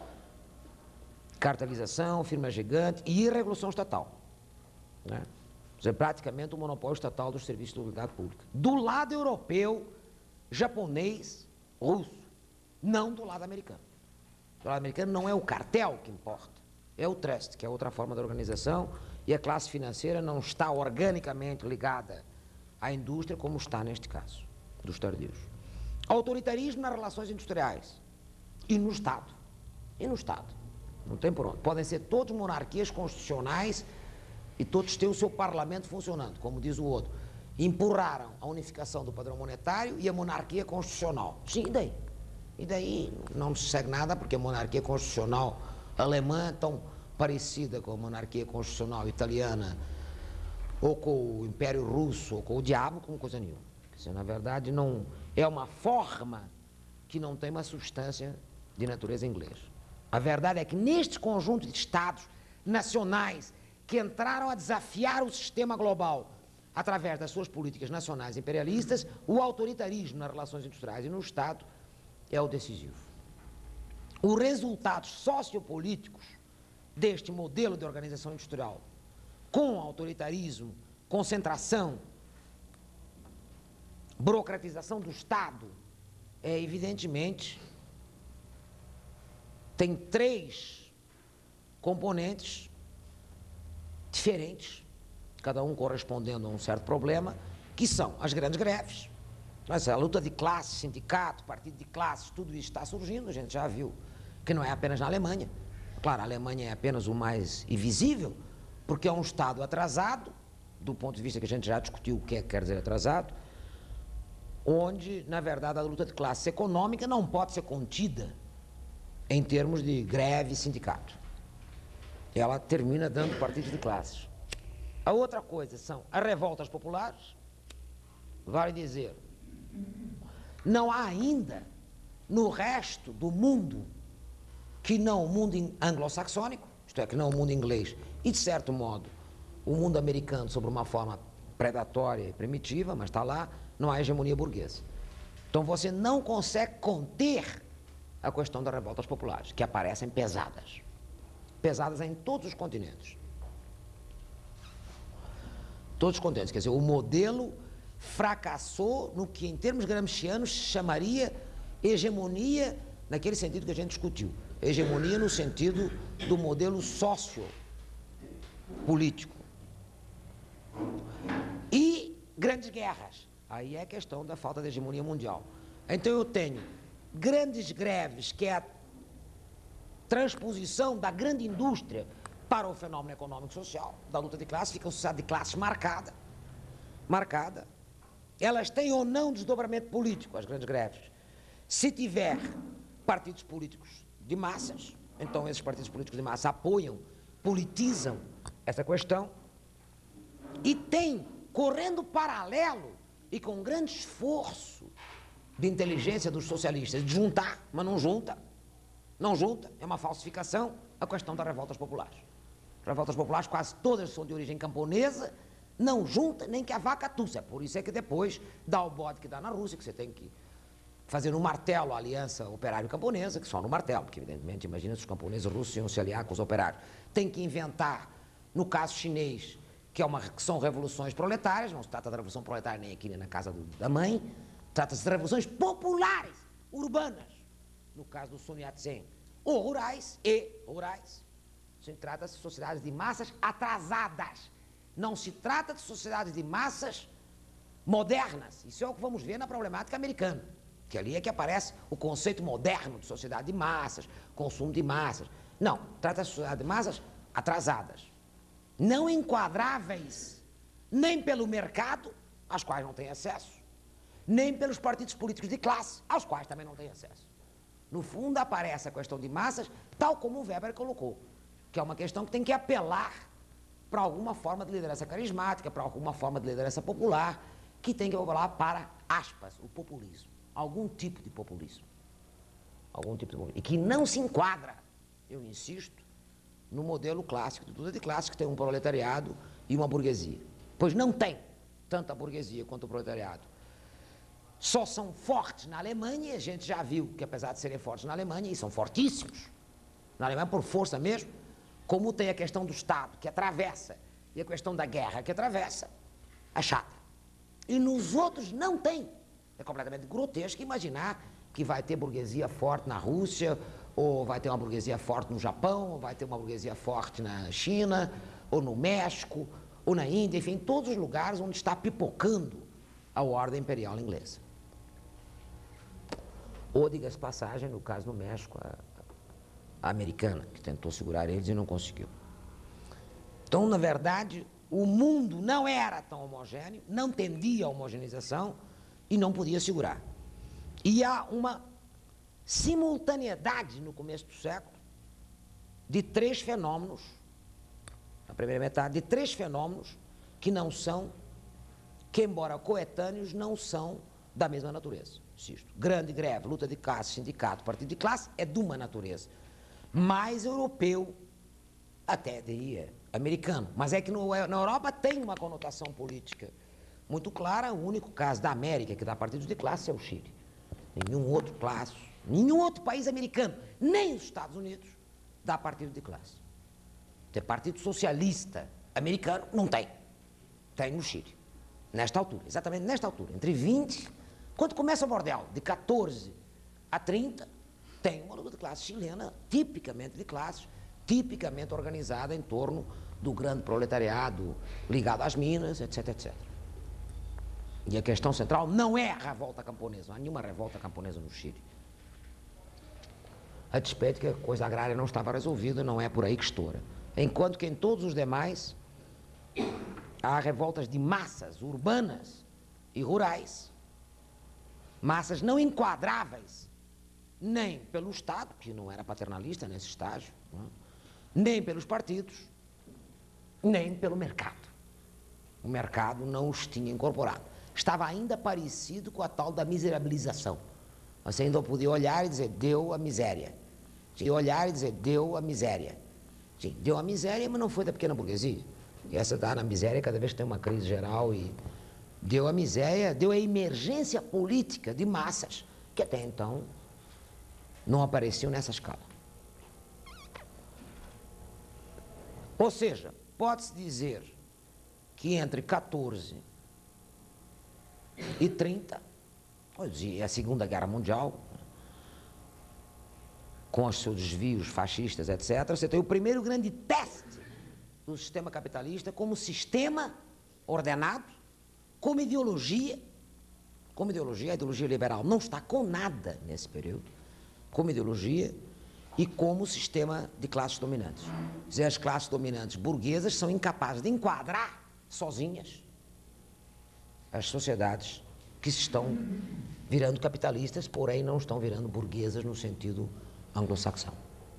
cartelização, firma gigante e regulação estatal, né? Quer dizer, praticamente o monopólio estatal dos serviços de utilidade pública. Do lado europeu, japonês, russo, não do lado americano. Do lado americano não é o cartel que importa, é o trust, que é outra forma de organização, e a classe financeira não está organicamente ligada à indústria como está neste caso, dos tardios. Autoritarismo nas relações industriais e no Estado. E no Estado. Não tem por onde. Podem ser todos monarquias constitucionais e todos têm o seu parlamento funcionando, como diz o outro. Empurraram a unificação do padrão monetário e a monarquia constitucional. Sim, e daí? E daí não se segue nada, porque a monarquia constitucional alemã é tão parecida com a monarquia constitucional italiana, ou com o Império Russo, ou com o diabo, como coisa nenhuma. Quer dizer, na verdade, não é uma forma que não tem uma substância de natureza inglesa. A verdade é que neste conjunto de Estados nacionais que entraram a desafiar o sistema global através das suas políticas nacionais imperialistas, o autoritarismo nas relações industriais e no Estado é o decisivo. os resultados sociopolíticos deste modelo de organização industrial com autoritarismo, concentração, burocratização do Estado, evidentemente, tem 3 componentes diferentes, cada um correspondendo a um certo problema, que são as grandes greves, a luta de classes, sindicato, partido de classes, tudo isso está surgindo, a gente já viu que não é apenas na Alemanha. Claro, a Alemanha é apenas o mais invisível, porque é um Estado atrasado, do ponto de vista que a gente já discutiu o que é que quer dizer atrasado, onde, na verdade, a luta de classe econômica não pode ser contida em termos de greve e sindicato. Ela termina dando partidos de classes. A outra coisa são as revoltas populares, vale dizer, não há ainda no resto do mundo, que não o mundo anglo-saxônico, isto é, que não o mundo inglês, e de certo modo o mundo americano sobre uma forma predatória e primitiva, mas está lá, não há hegemonia burguesa. Então você não consegue conter a questão das revoltas populares, que aparecem pesadas. Pesadas em todos os continentes. Todos os continentes, quer dizer, o modelo fracassou no que em termos gramscianos se chamaria hegemonia, naquele sentido que a gente discutiu. Hegemonia no sentido do modelo sociopolítico. E grandes guerras. Aí é a questão da falta de hegemonia mundial. Então eu tenho grandes greves, que é a transposição da grande indústria para o fenômeno econômico e social, da luta de classes, fica uma sociedade de classes marcada. Elas têm ou não desdobramento político, as grandes greves. Se tiver partidos políticos de massas, então esses partidos políticos de massa apoiam, politizam essa questão, e tem, correndo paralelo e com grande esforço de inteligência dos socialistas, de juntar, mas não junta, é uma falsificação, a questão das revoltas populares. As revoltas populares quase todas são de origem camponesa, não junta nem que a vaca tussa. Por isso é que depois dá o bode que dá na Rússia, que você tem que fazer no martelo a aliança operário-camponesa, que só no martelo, porque evidentemente, imagina se os camponeses russos iam se aliar com os operários. Tem que inventar, no caso chinês, que são revoluções proletárias, não se trata da revolução proletária nem aqui nem na casa da mãe, trata-se de revoluções populares, urbanas, no caso do Sun Yat-sen, ou rurais. Trata-se de sociedades de massas atrasadas. Não se trata de sociedades de massas modernas. Isso é o que vamos ver na problemática americana, que ali é que aparece o conceito moderno de sociedade de massas, consumo de massas. Não, trata-se de sociedade de massas atrasadas, não enquadráveis nem pelo mercado, às quais não tem acesso, nem pelos partidos políticos de classe, aos quais também não tem acesso. No fundo, aparece a questão de massas, tal como o Weber colocou, que é uma questão que tem que apelar para alguma forma de liderança carismática, para alguma forma de liderança popular, que tem que apelar para, aspas, o populismo. Algum tipo de populismo. E que não se enquadra, eu insisto, no modelo clássico, de luta de classe, que tem um proletariado e uma burguesia. Pois não tem tanto a burguesia quanto o proletariado. Só são fortes na Alemanha, e a gente já viu que, apesar de serem fortes na Alemanha, e são fortíssimos, na Alemanha por força mesmo, como tem a questão do Estado, que atravessa, e a questão da guerra, que atravessa, é chata. E nos outros não tem. É completamente grotesco imaginar que vai ter burguesia forte na Rússia, ou vai ter uma burguesia forte no Japão, ou vai ter uma burguesia forte na China, ou no México, ou na Índia, enfim, em todos os lugares onde está pipocando a ordem imperial inglesa. Ou, diga-se passagem, no caso do México, a americana, que tentou segurar eles e não conseguiu. Então, na verdade, o mundo não era tão homogêneo, não tendia à homogeneização e não podia segurar. E há uma simultaneidade no começo do século de 3 fenômenos, na primeira metade, de 3 fenômenos que não são, que embora coetâneos, não são da mesma natureza. Insisto, grande greve, luta de classe, sindicato, partido de classe, é de uma natureza. Mais europeu, até diria americano. Mas é que na Europa tem uma conotação política muito clara. O único caso da América que dá partidos de classe é o Chile. Nenhum outro nenhum outro país americano, nem os Estados Unidos, dá partido de classe. Tem partido socialista americano, não tem. Tem no Chile. Nesta altura, exatamente nesta altura, entre 20, quando começa o bordel, de 14 a 30, tem uma luta de classe chilena, tipicamente de classes, tipicamente organizada em torno do grande proletariado ligado às minas, etc, etc. E a questão central não é a revolta camponesa, não há nenhuma revolta camponesa no Chile. A despeito que a coisa agrária não estava resolvida, não é por aí que estoura. Enquanto que em todos os demais há revoltas de massas urbanas e rurais, massas não enquadráveis nem pelo Estado, que não era paternalista nesse estágio, não é? Nem pelos partidos, nem pelo mercado. O mercado não os tinha incorporado. Estava ainda parecido com a tal da miserabilização. Você ainda podia olhar e dizer, deu a miséria. E olhar e dizer, deu a miséria. Sim, deu a miséria, mas não foi da pequena burguesia. E essa está na miséria cada vez que tem uma crise geral e deu a miséria, deu a emergência política de massas, que até então não apareciam nessa escala. Ou seja, pode-se dizer que entre 14 e 30, é a Segunda Guerra Mundial, com os seus desvios fascistas, etc., você tem o primeiro grande teste do sistema capitalista como sistema ordenado, como ideologia. Como ideologia, a ideologia liberal não está com nada nesse período, como ideologia e como sistema de classes dominantes. Quer dizer, as classes dominantes burguesas são incapazes de enquadrar sozinhas as sociedades que se estão virando capitalistas, porém não estão virando burguesas no sentido anglo-saxão.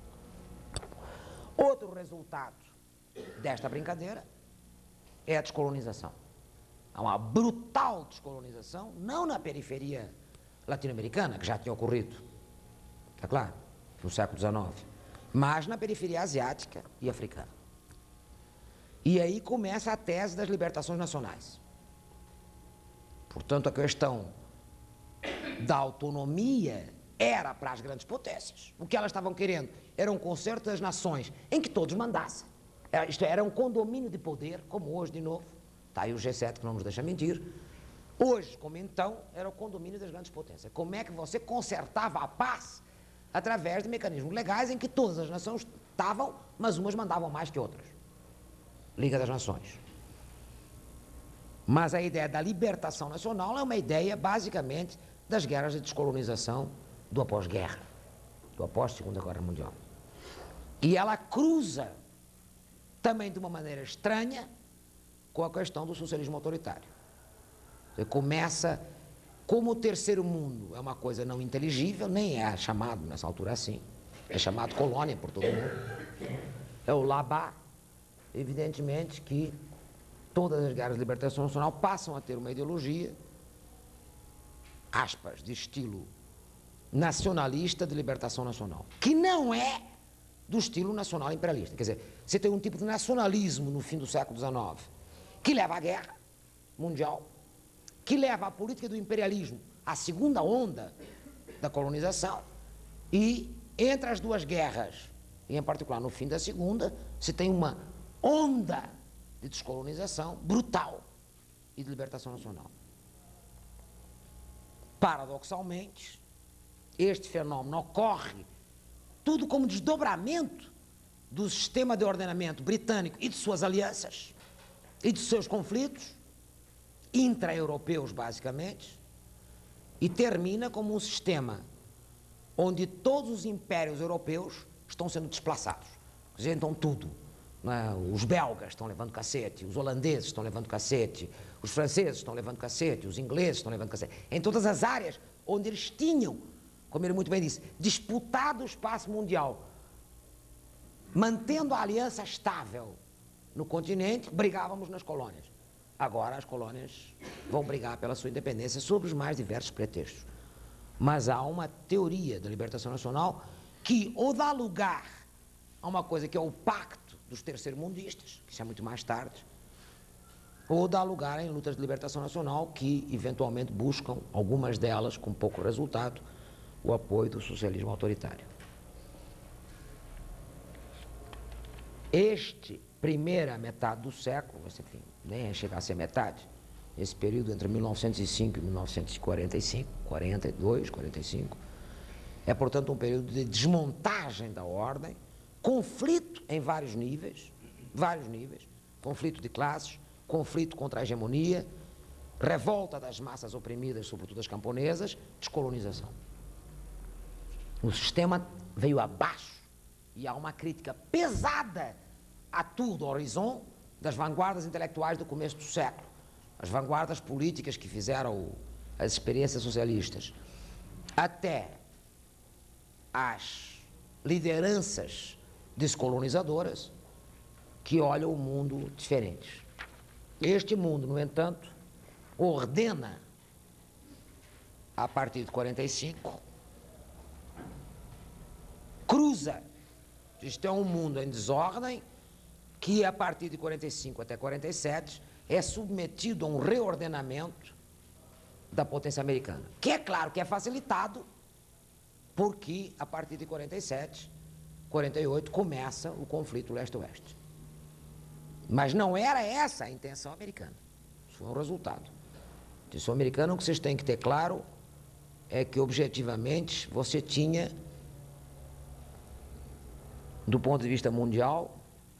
Outro resultado desta brincadeira é a descolonização. Há uma brutal descolonização, não na periferia latino-americana, que já tinha ocorrido, está claro, no século XIX, mas na periferia asiática e africana. E aí começa a tese das libertações nacionais. Portanto, a questão da autonomia era para as grandes potências. O que elas estavam querendo era um concerto das nações em que todos mandassem. Isto era um condomínio de poder, como hoje de novo. Está aí o G7 que não nos deixa mentir. Hoje, como então, era o condomínio das grandes potências. Como é que você consertava a paz através de mecanismos legais em que todas as nações estavam, mas umas mandavam mais que outras. Liga das Nações. Mas a ideia da libertação nacional é uma ideia, basicamente, das guerras de descolonização do após-guerra, do após-Segunda Guerra Mundial. E ela cruza, também de uma maneira estranha, com a questão do socialismo autoritário. Você começa, como o terceiro mundo é uma coisa não inteligível, nem é chamado nessa altura assim, é chamado colônia por todo mundo, é o Labá, evidentemente que todas as guerras de libertação nacional passam a ter uma ideologia, aspas, de estilo nacionalista de libertação nacional, que não é do estilo nacional imperialista. Quer dizer, você tem um tipo de nacionalismo no fim do século XIX, que leva à guerra mundial, que leva à política do imperialismo, à segunda onda da colonização, e entre as duas guerras, e em particular no fim da segunda, você tem uma onda de descolonização brutal e de libertação nacional. Paradoxalmente, este fenômeno ocorre tudo como desdobramento do sistema de ordenamento britânico e de suas alianças e de seus conflitos intra-europeus, basicamente, e termina como um sistema onde todos os impérios europeus estão sendo desplaçados. Quer dizer, então tudo. Os belgas estão levando cacete, os holandeses estão levando cacete, os franceses estão levando cacete, os ingleses estão levando cacete. Em todas as áreas onde eles tinham, como ele muito bem disse, disputado o espaço mundial, mantendo a aliança estável no continente, brigávamos nas colônias. Agora as colônias vão brigar pela sua independência sob os mais diversos pretextos. Mas há uma teoria da libertação nacional que ou dá lugar a uma coisa que é o pacto dos terceiro-mundistas, que isso é muito mais tarde, ou dá lugar em lutas de libertação nacional que, eventualmente, buscam, algumas delas com pouco resultado, o apoio do socialismo autoritário. Este primeira metade do século, enfim, nem chegar a ser metade, esse período entre 1905 e 1945, 42, 45, é, portanto, um período de desmontagem da ordem, conflito em vários níveis, conflito de classes, conflito contra a hegemonia, revolta das massas oprimidas, sobretudo as camponesas, descolonização. O sistema veio abaixo e há uma crítica pesada a tudo, ao horizonte das vanguardas intelectuais do começo do século, as vanguardas políticas que fizeram as experiências socialistas, até as lideranças descolonizadoras que olham o mundo diferente. Este mundo, no entanto, ordena, a partir de 45, cruza. Isto é um mundo em desordem que, a partir de 45 até 47, é submetido a um reordenamento da potência americana, que é claro que é facilitado porque, a partir de 47, 48, começa o conflito leste-oeste. Mas não era essa a intenção americana. Isso foi um resultado. A intenção americana, o que vocês têm que ter claro é que, objetivamente, você tinha, do ponto de vista mundial,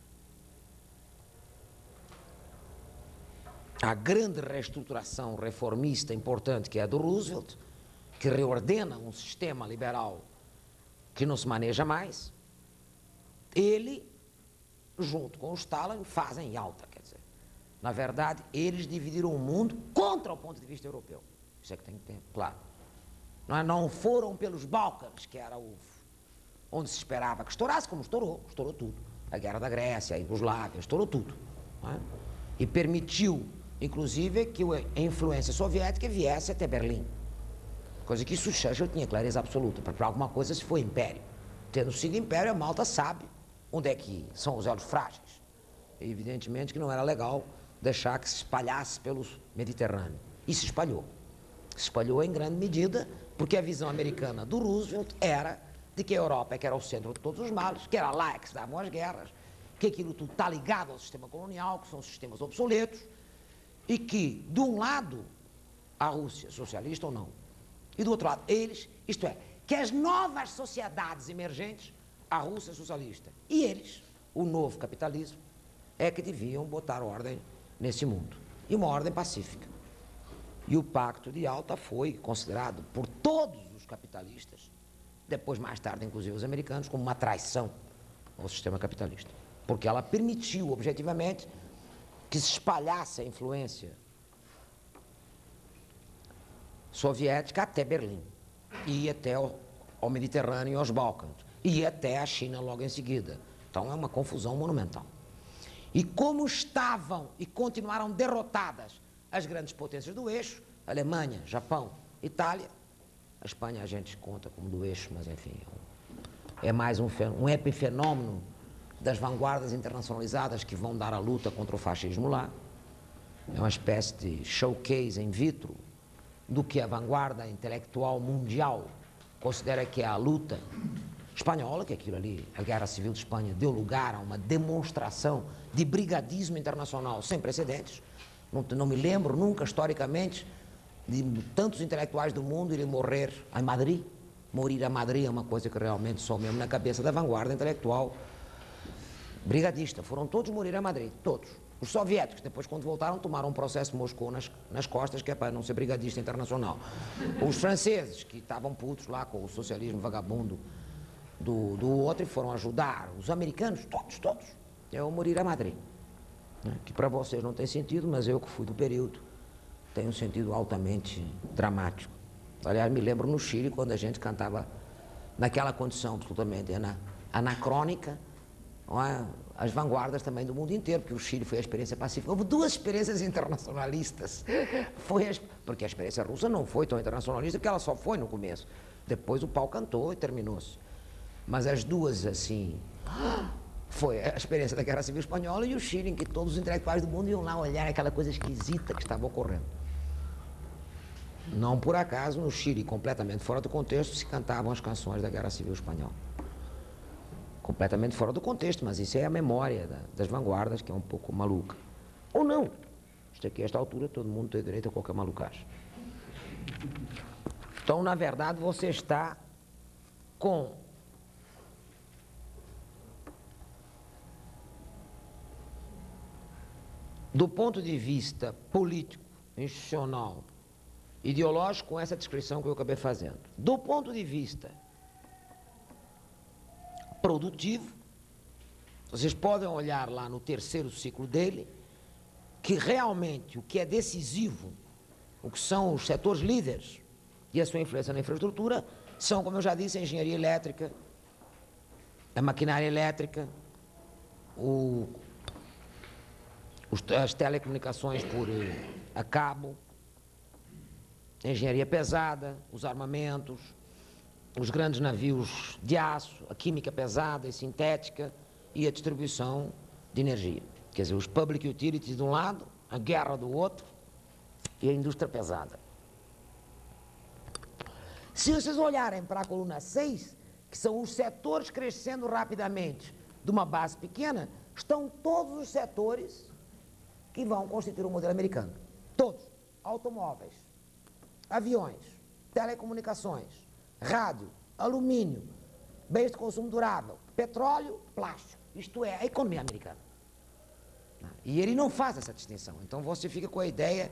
a grande reestruturação reformista importante que é a do Roosevelt, que reordena um sistema liberal que não se maneja mais. Ele, junto com o Stalin, fazem Yalta, quer dizer. Na verdade, eles dividiram o mundo contra o ponto de vista europeu. Isso é que tem que ter claro. Não foram pelos Balcãs, que era onde se esperava que estourasse, como estourou tudo. A guerra da Grécia, a Iugoslávia, estourou tudo. Não é? E permitiu, inclusive, que a influência soviética viesse até Berlim. Coisa que Churchill tinha clareza absoluta. Para alguma coisa se foi império. Tendo sido império, a Malta sabe onde é que são os elos frágeis. E, evidentemente que não era legal deixar que se espalhasse pelo Mediterrâneo. E se espalhou. Se espalhou em grande medida porque a visão americana do Roosevelt era de que a Europa que era o centro de todos os males, que era lá que se davam as guerras, que aquilo tudo está ligado ao sistema colonial, que são sistemas obsoletos, e que, de um lado, a Rússia, socialista ou não, e do outro lado, eles, isto é, que as novas sociedades emergentes, a Rússia socialista, e eles, o novo capitalismo, é que deviam botar ordem nesse mundo. E uma ordem pacífica. E o Pacto de Yalta foi considerado por todos os capitalistas, depois, mais tarde, inclusive os americanos, como uma traição ao sistema capitalista. Porque ela permitiu, objetivamente, que se espalhasse a influência soviética até Berlim, e até ao Mediterrâneo e aos Balcãs, e até a China logo em seguida. Então é uma confusão monumental. E como estavam e continuaram derrotadas as grandes potências do eixo, Alemanha, Japão, Itália, a Espanha a gente conta como do eixo, mas enfim, é mais um epifenômeno das vanguardas internacionalizadas que vão dar a luta contra o fascismo lá. É uma espécie de showcase in vitro do que a vanguarda intelectual mundial considera que é a luta espanhola, que aquilo ali, a Guerra Civil de Espanha, deu lugar a uma demonstração de brigadismo internacional sem precedentes. Não me lembro nunca, historicamente, de tantos intelectuais do mundo irem morrer em Madrid. Morir a Madrid é uma coisa que realmente só mesmo na cabeça da vanguarda intelectual brigadista. Foram todos morir a Madrid, todos. Os soviéticos, depois, quando voltaram, tomaram um processo de Moscou nas costas, que é para não ser brigadista internacional. Os franceses, que estavam putos lá com o socialismo vagabundo do outro, e foram ajudar. Os americanos, todos. É o morir a Madrid. Que para vocês não tem sentido, mas eu que fui do período, tem um sentido altamente dramático. Aliás, me lembro no Chile, quando a gente cantava naquela condição absolutamente anacrônica, as vanguardas também do mundo inteiro, porque o Chile foi a experiência pacífica. Houve duas experiências internacionalistas. Porque a experiência russa não foi tão internacionalista, porque ela só foi no começo. Depois o pau cantou e terminou-se. Mas as duas, assim, foi a experiência da Guerra Civil Espanhola e o Chile, em que todos os intelectuais do mundo iam lá olhar aquela coisa esquisita que estava ocorrendo. Não por acaso, no Chile, completamente fora do contexto, se cantavam as canções da Guerra Civil Espanhola. Completamente fora do contexto, mas isso é a memória das vanguardas, que é um pouco maluca. Ou não. Isto aqui, a esta altura, todo mundo tem direito a qualquer malucagem. Então, na verdade, você está com do ponto de vista político, institucional, ideológico, com essa descrição que eu acabei fazendo. Do ponto de vista produtivo, vocês podem olhar lá no terceiro ciclo dele, que realmente o que é decisivo, o que são os setores líderes e a sua influência na infraestrutura, são, como eu já disse, a engenharia elétrica, a maquinária elétrica, as telecomunicações por a cabo, a engenharia pesada, os armamentos, os grandes navios de aço, a química pesada e sintética e a distribuição de energia. Quer dizer, os public utilities de um lado, a guerra do outro e a indústria pesada. Se vocês olharem para a coluna 6, que são os setores crescendo rapidamente de uma base pequena, estão todos os setores que vão constituir o modelo americano. Todos. Automóveis, aviões, telecomunicações, rádio, alumínio, bens de consumo durável, petróleo, plástico. Isto é a economia americana. E ele não faz essa distinção. Então você fica com a ideia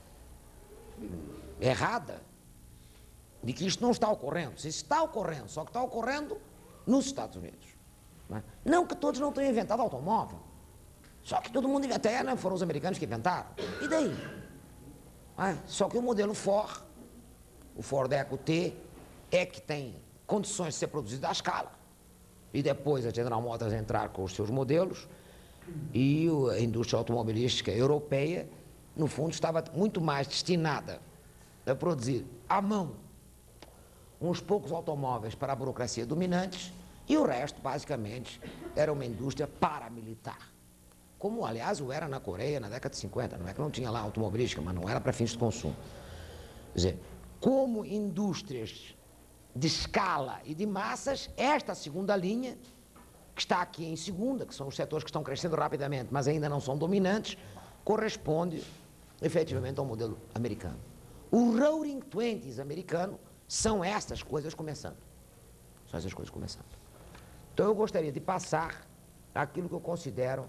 errada de que isto não está ocorrendo. Isso está ocorrendo, só que está ocorrendo nos Estados Unidos. Não que todos não tenham inventado automóvel. Só que todo mundo até, né, foram os americanos que inventaram. E daí? Só que o modelo Ford, o Ford Eco T, é que tem condições de ser produzido à escala. E depois a General Motors entrar com os seus modelos e a indústria automobilística europeia, no fundo, estava muito mais destinada a produzir à mão uns poucos automóveis para a burocracia dominante e o resto, basicamente, era uma indústria paramilitar. Como, aliás, o era na Coreia na década de 50. Não é que não tinha lá automobilística, mas não era para fins de consumo. Quer dizer, como indústrias de escala e de massas, esta segunda linha, que está aqui em segunda, que são os setores que estão crescendo rapidamente, mas ainda não são dominantes, corresponde efetivamente ao modelo americano. O Roaring Twenties americano são estas coisas começando. São essas coisas começando. Então eu gostaria de passar aquilo que eu considero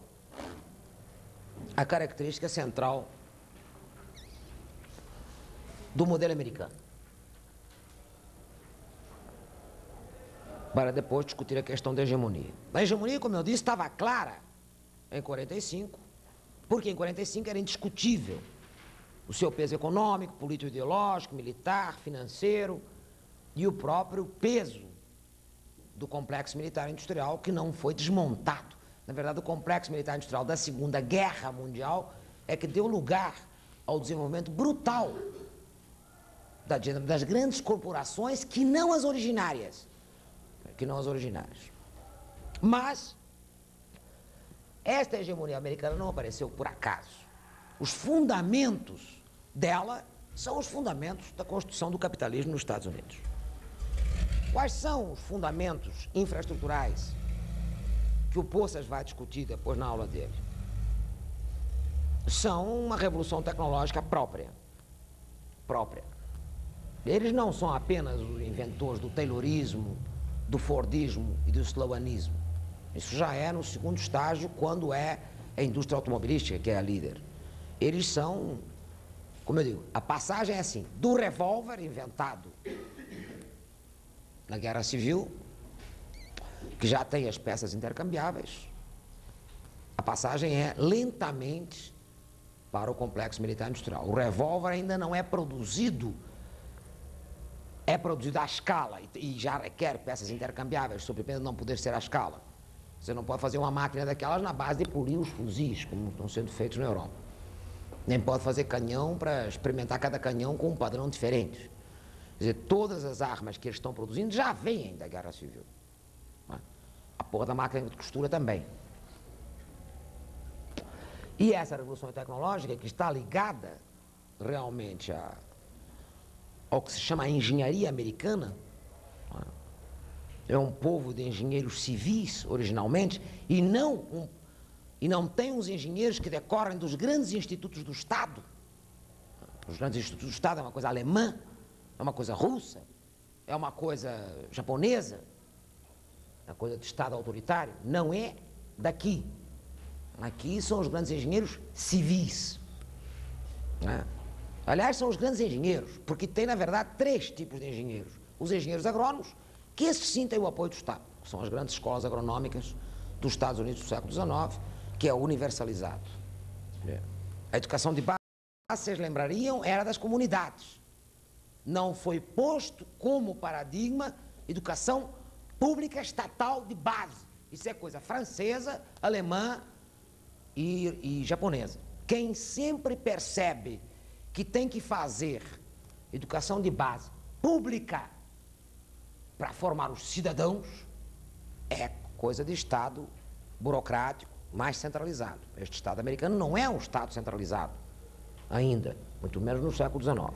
a característica central do modelo americano, para depois discutir a questão da hegemonia. A hegemonia, como eu disse, estava clara em 45, porque em 45 era indiscutível o seu peso econômico, político-ideológico, militar, financeiro e o próprio peso do complexo militar industrial, que não foi desmontado. Na verdade, o complexo militar industrial da Segunda Guerra Mundial é que deu lugar ao desenvolvimento brutal das grandes corporações, que não as originárias. Mas esta hegemonia americana não apareceu por acaso. Os fundamentos dela são os fundamentos da construção do capitalismo nos Estados Unidos. Quais são os fundamentos infraestruturais que o Poças vai discutir depois na aula dele? São uma revolução tecnológica própria. Eles não são apenas os inventores do Taylorismo, do Fordismo e do Sloanismo. Isso já é no segundo estágio, quando é a indústria automobilística que é a líder. Eles são, como eu digo, a passagem é assim, do revólver inventado na Guerra Civil, que já tem as peças intercambiáveis, a passagem é lentamente para o complexo militar industrial. O revólver ainda não é produzido, é produzido à escala e já requer peças intercambiáveis, sob pena de não poder ser à escala. Você não pode fazer uma máquina daquelas na base de polir os fuzis, como estão sendo feitos na Europa. Nem pode fazer canhão para experimentar cada canhão com um padrão diferente. Quer dizer, todas as armas que eles estão produzindo já vêm da Guerra Civil. A porra da máquina de costura também. E essa revolução tecnológica, que está ligada realmente ao que se chama a engenharia americana. É um povo de engenheiros civis, originalmente, e não tem uns engenheiros que decorrem dos grandes institutos do Estado. Os grandes institutos do Estado é uma coisa alemã, é uma coisa russa, é uma coisa japonesa, é uma coisa de Estado autoritário. Não é daqui. Aqui são os grandes engenheiros civis. Né? Aliás, são os grandes engenheiros, porque tem, na verdade, 3 tipos de engenheiros. Os engenheiros agrônomos, que esses sim têm o apoio do Estado, que são as grandes escolas agronômicas dos Estados Unidos do século XIX, que é universalizado. A educação de base, vocês lembrariam, era das comunidades. Não foi posto como paradigma educação pública estatal de base. Isso é coisa francesa, alemã e japonesa. Quem sempre percebe que tem que fazer educação de base pública para formar os cidadãos é coisa de Estado burocrático mais centralizado. Este Estado americano não é um Estado centralizado ainda, muito menos no século XIX.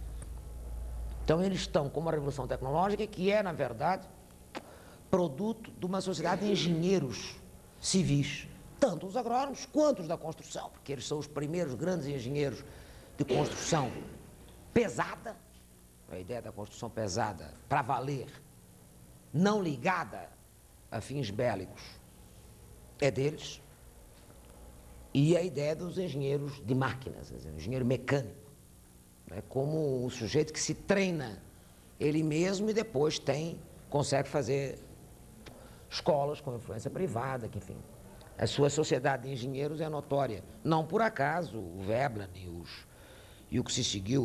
Então eles estão com uma revolução tecnológica que é, na verdade, produto de uma sociedade de engenheiros civis, tanto os agrônomos quanto os da construção, porque eles são os primeiros grandes engenheiros de construção pesada, a ideia da construção pesada para valer, não ligada a fins bélicos, é deles, e a ideia dos engenheiros de máquinas, o engenheiro mecânico, né, como o sujeito que se treina ele mesmo e depois consegue fazer escolas com influência privada, que, enfim, a sua sociedade de engenheiros é notória. Não por acaso o Veblen e o que se seguiu,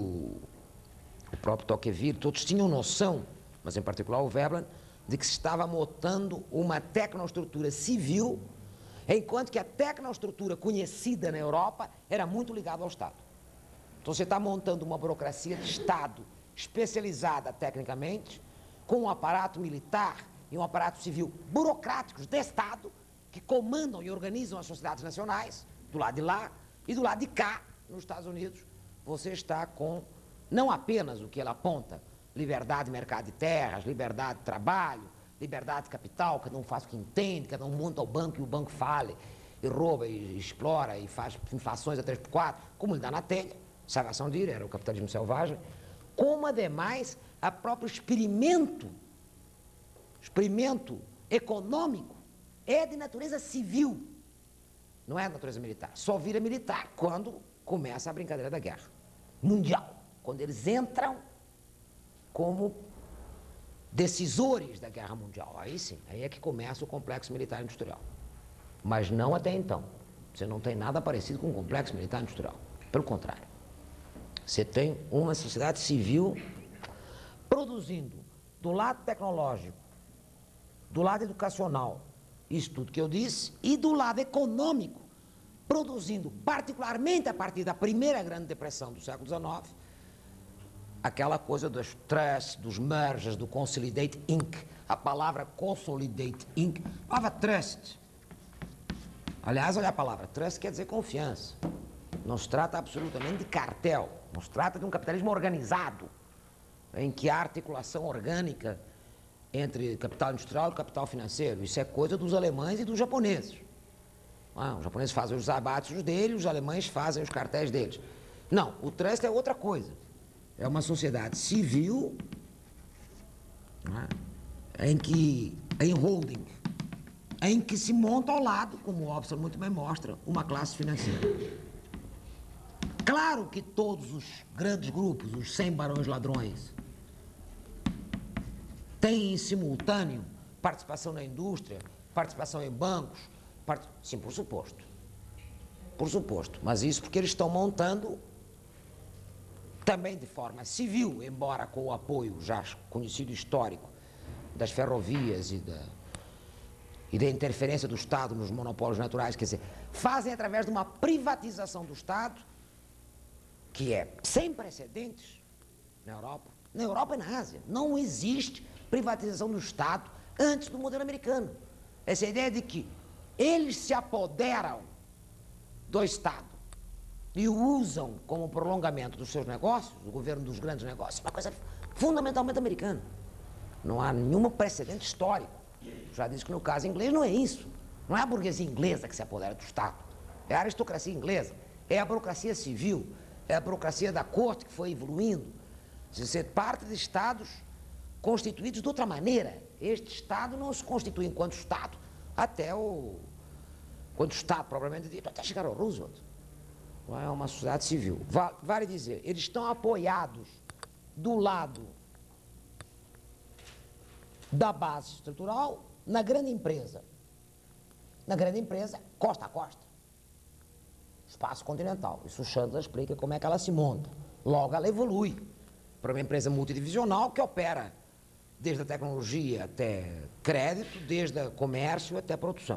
o próprio Tocqueville, todos tinham noção, mas em particular o Veblen, de que se estava montando uma tecnoestrutura civil, enquanto que a tecnoestrutura conhecida na Europa era muito ligada ao Estado. Então você está montando uma burocracia de Estado especializada tecnicamente, com um aparato militar e um aparato civil burocráticos de Estado, que comandam e organizam as sociedades nacionais, do lado de lá e do lado de cá, nos Estados Unidos, você está com não apenas o que ela aponta, liberdade de mercado de terras, liberdade de trabalho, liberdade de capital, cada um faz o que entende, cada um monta o banco e o banco fale, e rouba, e explora, e faz inflações a 3x4, como ele dá na telha, salvação de era o capitalismo selvagem, como, ademais, a próprio experimento econômico é de natureza civil, não é de natureza militar. Só vira militar quando começa a brincadeira da guerra mundial, quando eles entram como decisores da guerra mundial. Aí sim, aí é que começa o complexo militar industrial. Mas não até então. Você não tem nada parecido com o complexo militar industrial. Pelo contrário. Você tem uma sociedade civil produzindo, do lado tecnológico, do lado educacional, isso tudo que eu disse, e do lado econômico, produzindo, particularmente a partir da primeira grande depressão do século XIX, aquela coisa dos trusts, dos mergers, do Consolidate Inc. A palavra Consolidate Inc. A palavra trust. Aliás, olha a palavra trust, quer dizer confiança. Não se trata absolutamente de cartel. Não se trata de um capitalismo organizado, em que há articulação orgânica entre capital industrial e capital financeiro. Isso é coisa dos alemães e dos japoneses. Os japoneses fazem os abates deles, os alemães fazem os cartéis deles. Não, o trust é outra coisa. É uma sociedade civil, em holding, em que se monta ao lado, como o Hobson muito bem mostra, uma classe financeira. Claro que todos os grandes grupos, os 100 barões ladrões, têm em simultâneo participação na indústria, participação em bancos, sim, por suposto. Por suposto. Mas isso porque eles estão montando também de forma civil, embora com o apoio já conhecido histórico das ferrovias e da interferência do Estado nos monopólios naturais, quer dizer, fazem através de uma privatização do Estado, que é sem precedentes na Europa e na Ásia. Não existe privatização do Estado antes do modelo americano. Essa ideia de que eles se apoderam do Estado e o usam como prolongamento dos seus negócios, do governo dos grandes negócios, é uma coisa fundamentalmente americana. Não há nenhum precedente histórico. Já disse que no caso inglês não é isso. Não é a burguesia inglesa que se apodera do Estado. É a aristocracia inglesa. É a burocracia civil. É a burocracia da corte que foi evoluindo. Você parte de Estados constituídos de outra maneira. Este Estado não se constitui enquanto Estado enquanto Estado, propriamente dito, até chegar ao Roosevelt. Não é uma sociedade civil. Vale dizer, eles estão apoiados do lado da base estrutural na grande empresa. Na grande empresa, costa a costa. Espaço continental. Isso o Chandler explica como é que ela se monta. Logo, ela evolui para uma empresa multidivisional que opera desde a tecnologia até crédito, desde o comércio até a produção.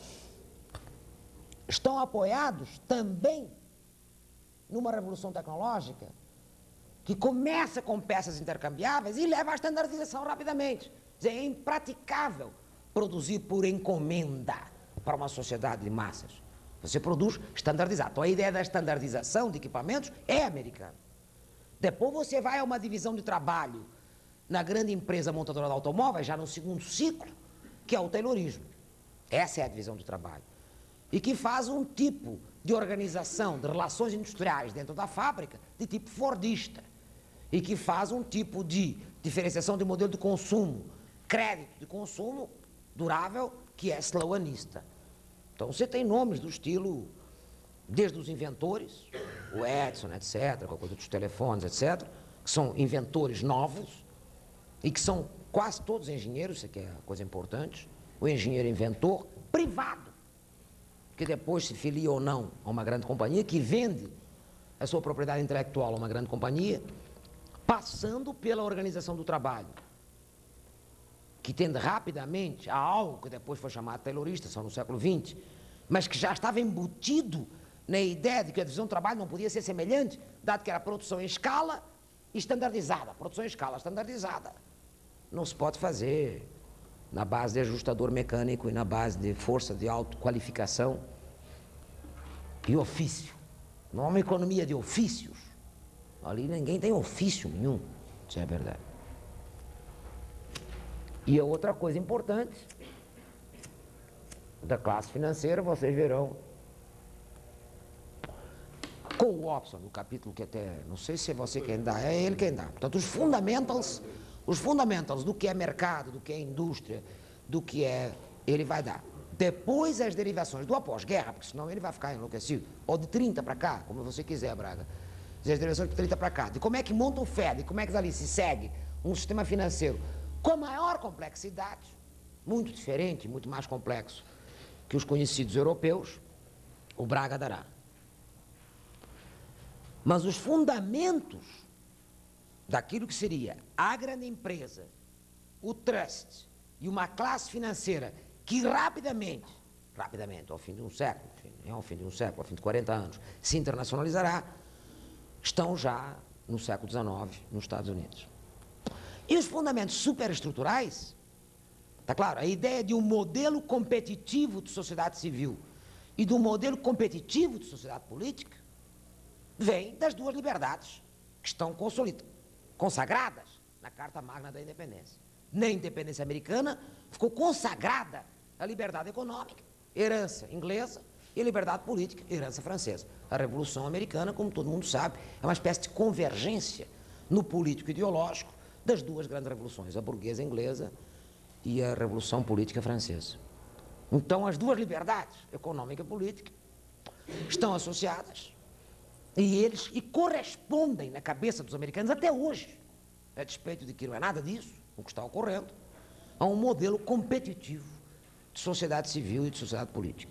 Estão apoiados também numa revolução tecnológica que começa com peças intercambiáveis e leva à standardização rapidamente. Quer dizer, é impraticável produzir por encomenda para uma sociedade de massas. Você produz standardizado. Então, a ideia da standardização de equipamentos é americana. Depois você vai a uma divisão de trabalho na grande empresa montadora de automóveis, já no segundo ciclo, que é o taylorismo. Essa é a divisão de trabalho. E que faz um tipo de organização de relações industriais dentro da fábrica de tipo fordista. E que faz um tipo de diferenciação de modelo de consumo, crédito de consumo durável, que é sloanista. Então você tem nomes do estilo, desde os inventores, o Edison, etc., com a coisa dos telefones, etc., que são inventores novos e que são quase todos engenheiros, isso aqui é a coisa importante, o engenheiro inventor privado, que depois se filia ou não a uma grande companhia, que vende a sua propriedade intelectual a uma grande companhia, passando pela organização do trabalho, que tende rapidamente a algo que depois foi chamado taylorista, só no século XX, mas que já estava embutido na ideia de que a divisão do trabalho não podia ser semelhante, dado que era produção em escala e standardizada. Produção em escala standardizada não se pode fazer na base de ajustador mecânico e na base de força de autoqualificação e ofício. Não é uma economia de ofícios. Ali ninguém tem ofício nenhum, isso é verdade. E a outra coisa importante da classe financeira, vocês verão com o Watson, no capítulo que até, não sei se é você quem dá, é ele quem dá. Portanto, os fundamentals do que é mercado, do que é indústria, do que é, ele vai dar. Depois as derivações do após-guerra, porque senão ele vai ficar enlouquecido, ou de 30 para cá, como você quiser, Braga. As derivações de 30 para cá, de como é que monta o FED, como é que ali se segue um sistema financeiro com maior complexidade, muito diferente, muito mais complexo que os conhecidos europeus, o Braga dará. Mas os fundamentos daquilo que seria a grande empresa, o trust e uma classe financeira que rapidamente, ao fim de um século, ao fim de 40 anos, se internacionalizará, estão já no século XIX nos Estados Unidos. E os fundamentos superestruturais, está claro, a ideia de um modelo competitivo de sociedade civil e do modelo competitivo de sociedade política vem das duas liberdades que estão consagradas na Carta Magna da Independência. Na independência americana ficou consagrada a liberdade econômica, herança inglesa, e a liberdade política, herança francesa. A Revolução Americana, como todo mundo sabe, é uma espécie de convergência no político ideológico das duas grandes revoluções, a burguesa inglesa e a Revolução Política Francesa. Então, as duas liberdades, econômica e política, estão associadas e correspondem na cabeça dos americanos até hoje, a despeito de que não é nada disso, o que está ocorrendo, a um modelo competitivo de sociedade civil e de sociedade política.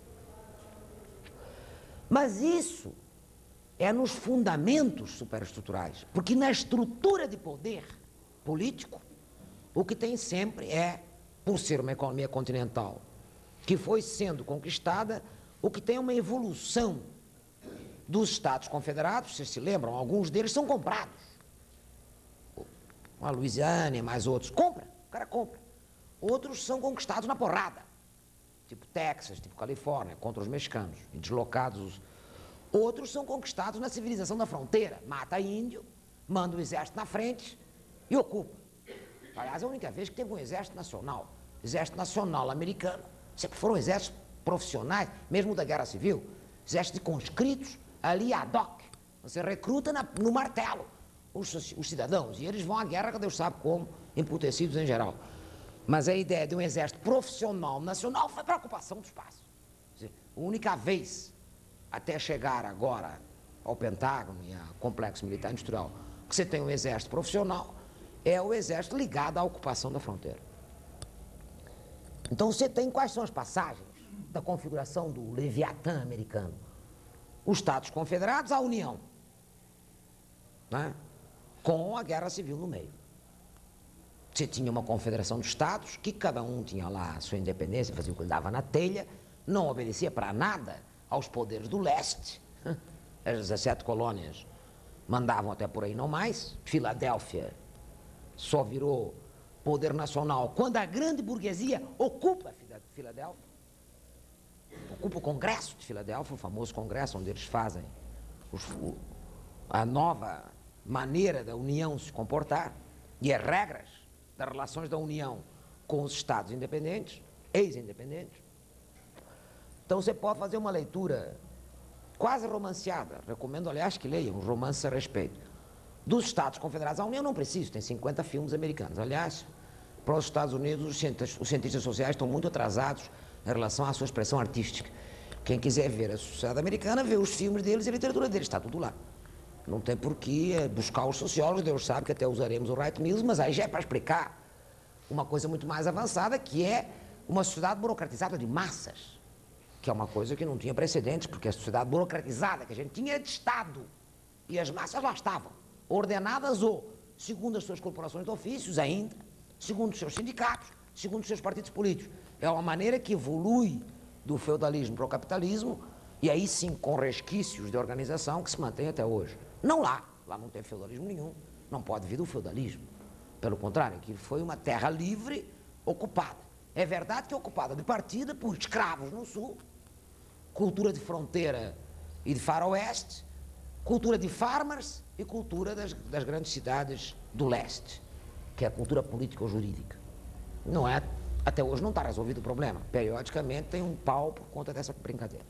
Mas isso é nos fundamentos superestruturais, porque na estrutura de poder político, o que tem sempre é, por ser uma economia continental que foi sendo conquistada, o que tem uma evolução dos Estados Confederados, vocês se lembram, alguns deles são comprados. A Louisiana e mais outros, compra, o cara compra. Outros são conquistados na porrada, tipo Texas, tipo Califórnia, contra os mexicanos, e deslocados Outros são conquistados na civilização da fronteira. Mata índio, manda o exército na frente e ocupa. Aliás, é a única vez que teve um exército nacional. Exército nacional americano. Sempre foram exércitos profissionais, mesmo da Guerra Civil. Exército de conscritos, ali ad hoc. Você recruta no martelo os cidadãos. E eles vão à guerra, que Deus sabe como, emputecidos em geral. Mas a ideia de um exército profissional nacional foi para a ocupação do espaço. Quer dizer, a única vez, até chegar agora ao Pentágono e ao Complexo Militar Industrial, que você tem um exército profissional, é o exército ligado à ocupação da fronteira. Então você tem quais são as passagens da configuração do Leviatã americano? Os Estados Confederados, a União, né? Com a Guerra Civil no meio. Você tinha uma confederação de estados, que cada um tinha lá a sua independência, fazia o que lhe dava na telha, não obedecia para nada aos poderes do leste. As 17 colônias mandavam até por aí não mais. Filadélfia só virou poder nacional quando a grande burguesia ocupa Filadélfia. Ocupa o Congresso de Filadélfia, o famoso Congresso onde eles fazem a nova maneira da União se comportar e as regras das relações da União com os Estados independentes, ex-independentes. Então você pode fazer uma leitura quase romanceada, recomendo, aliás, que leiam um romance a respeito dos Estados Confederados. A União não precisa, tem 50 filmes americanos. Aliás, para os Estados Unidos, os cientistas sociais estão muito atrasados em relação à sua expressão artística. Quem quiser ver a sociedade americana, vê os filmes deles e a literatura deles, está tudo lá. Não tem por que buscar os sociólogos, Deus sabe que até usaremos o Wright Mills, mas aí já é para explicar uma coisa muito mais avançada, que é uma sociedade burocratizada de massas, que é uma coisa que não tinha precedentes, porque a sociedade burocratizada que a gente tinha era de Estado, e as massas lá estavam, ordenadas ou, segundo as suas corporações de ofícios ainda, segundo os seus sindicatos, segundo os seus partidos políticos. É uma maneira que evolui do feudalismo para o capitalismo, e aí sim com resquícios de organização que se mantém até hoje. Não lá não tem feudalismo nenhum, não pode vir do feudalismo. Pelo contrário, aqui foi uma terra livre, ocupada. É verdade que é ocupada de partida por escravos no sul, cultura de fronteira e de faroeste, cultura de farmers e cultura das grandes cidades do leste, que é a cultura político-jurídica. Não é, até hoje não está resolvido o problema. Periodicamente tem um pau por conta dessa brincadeira.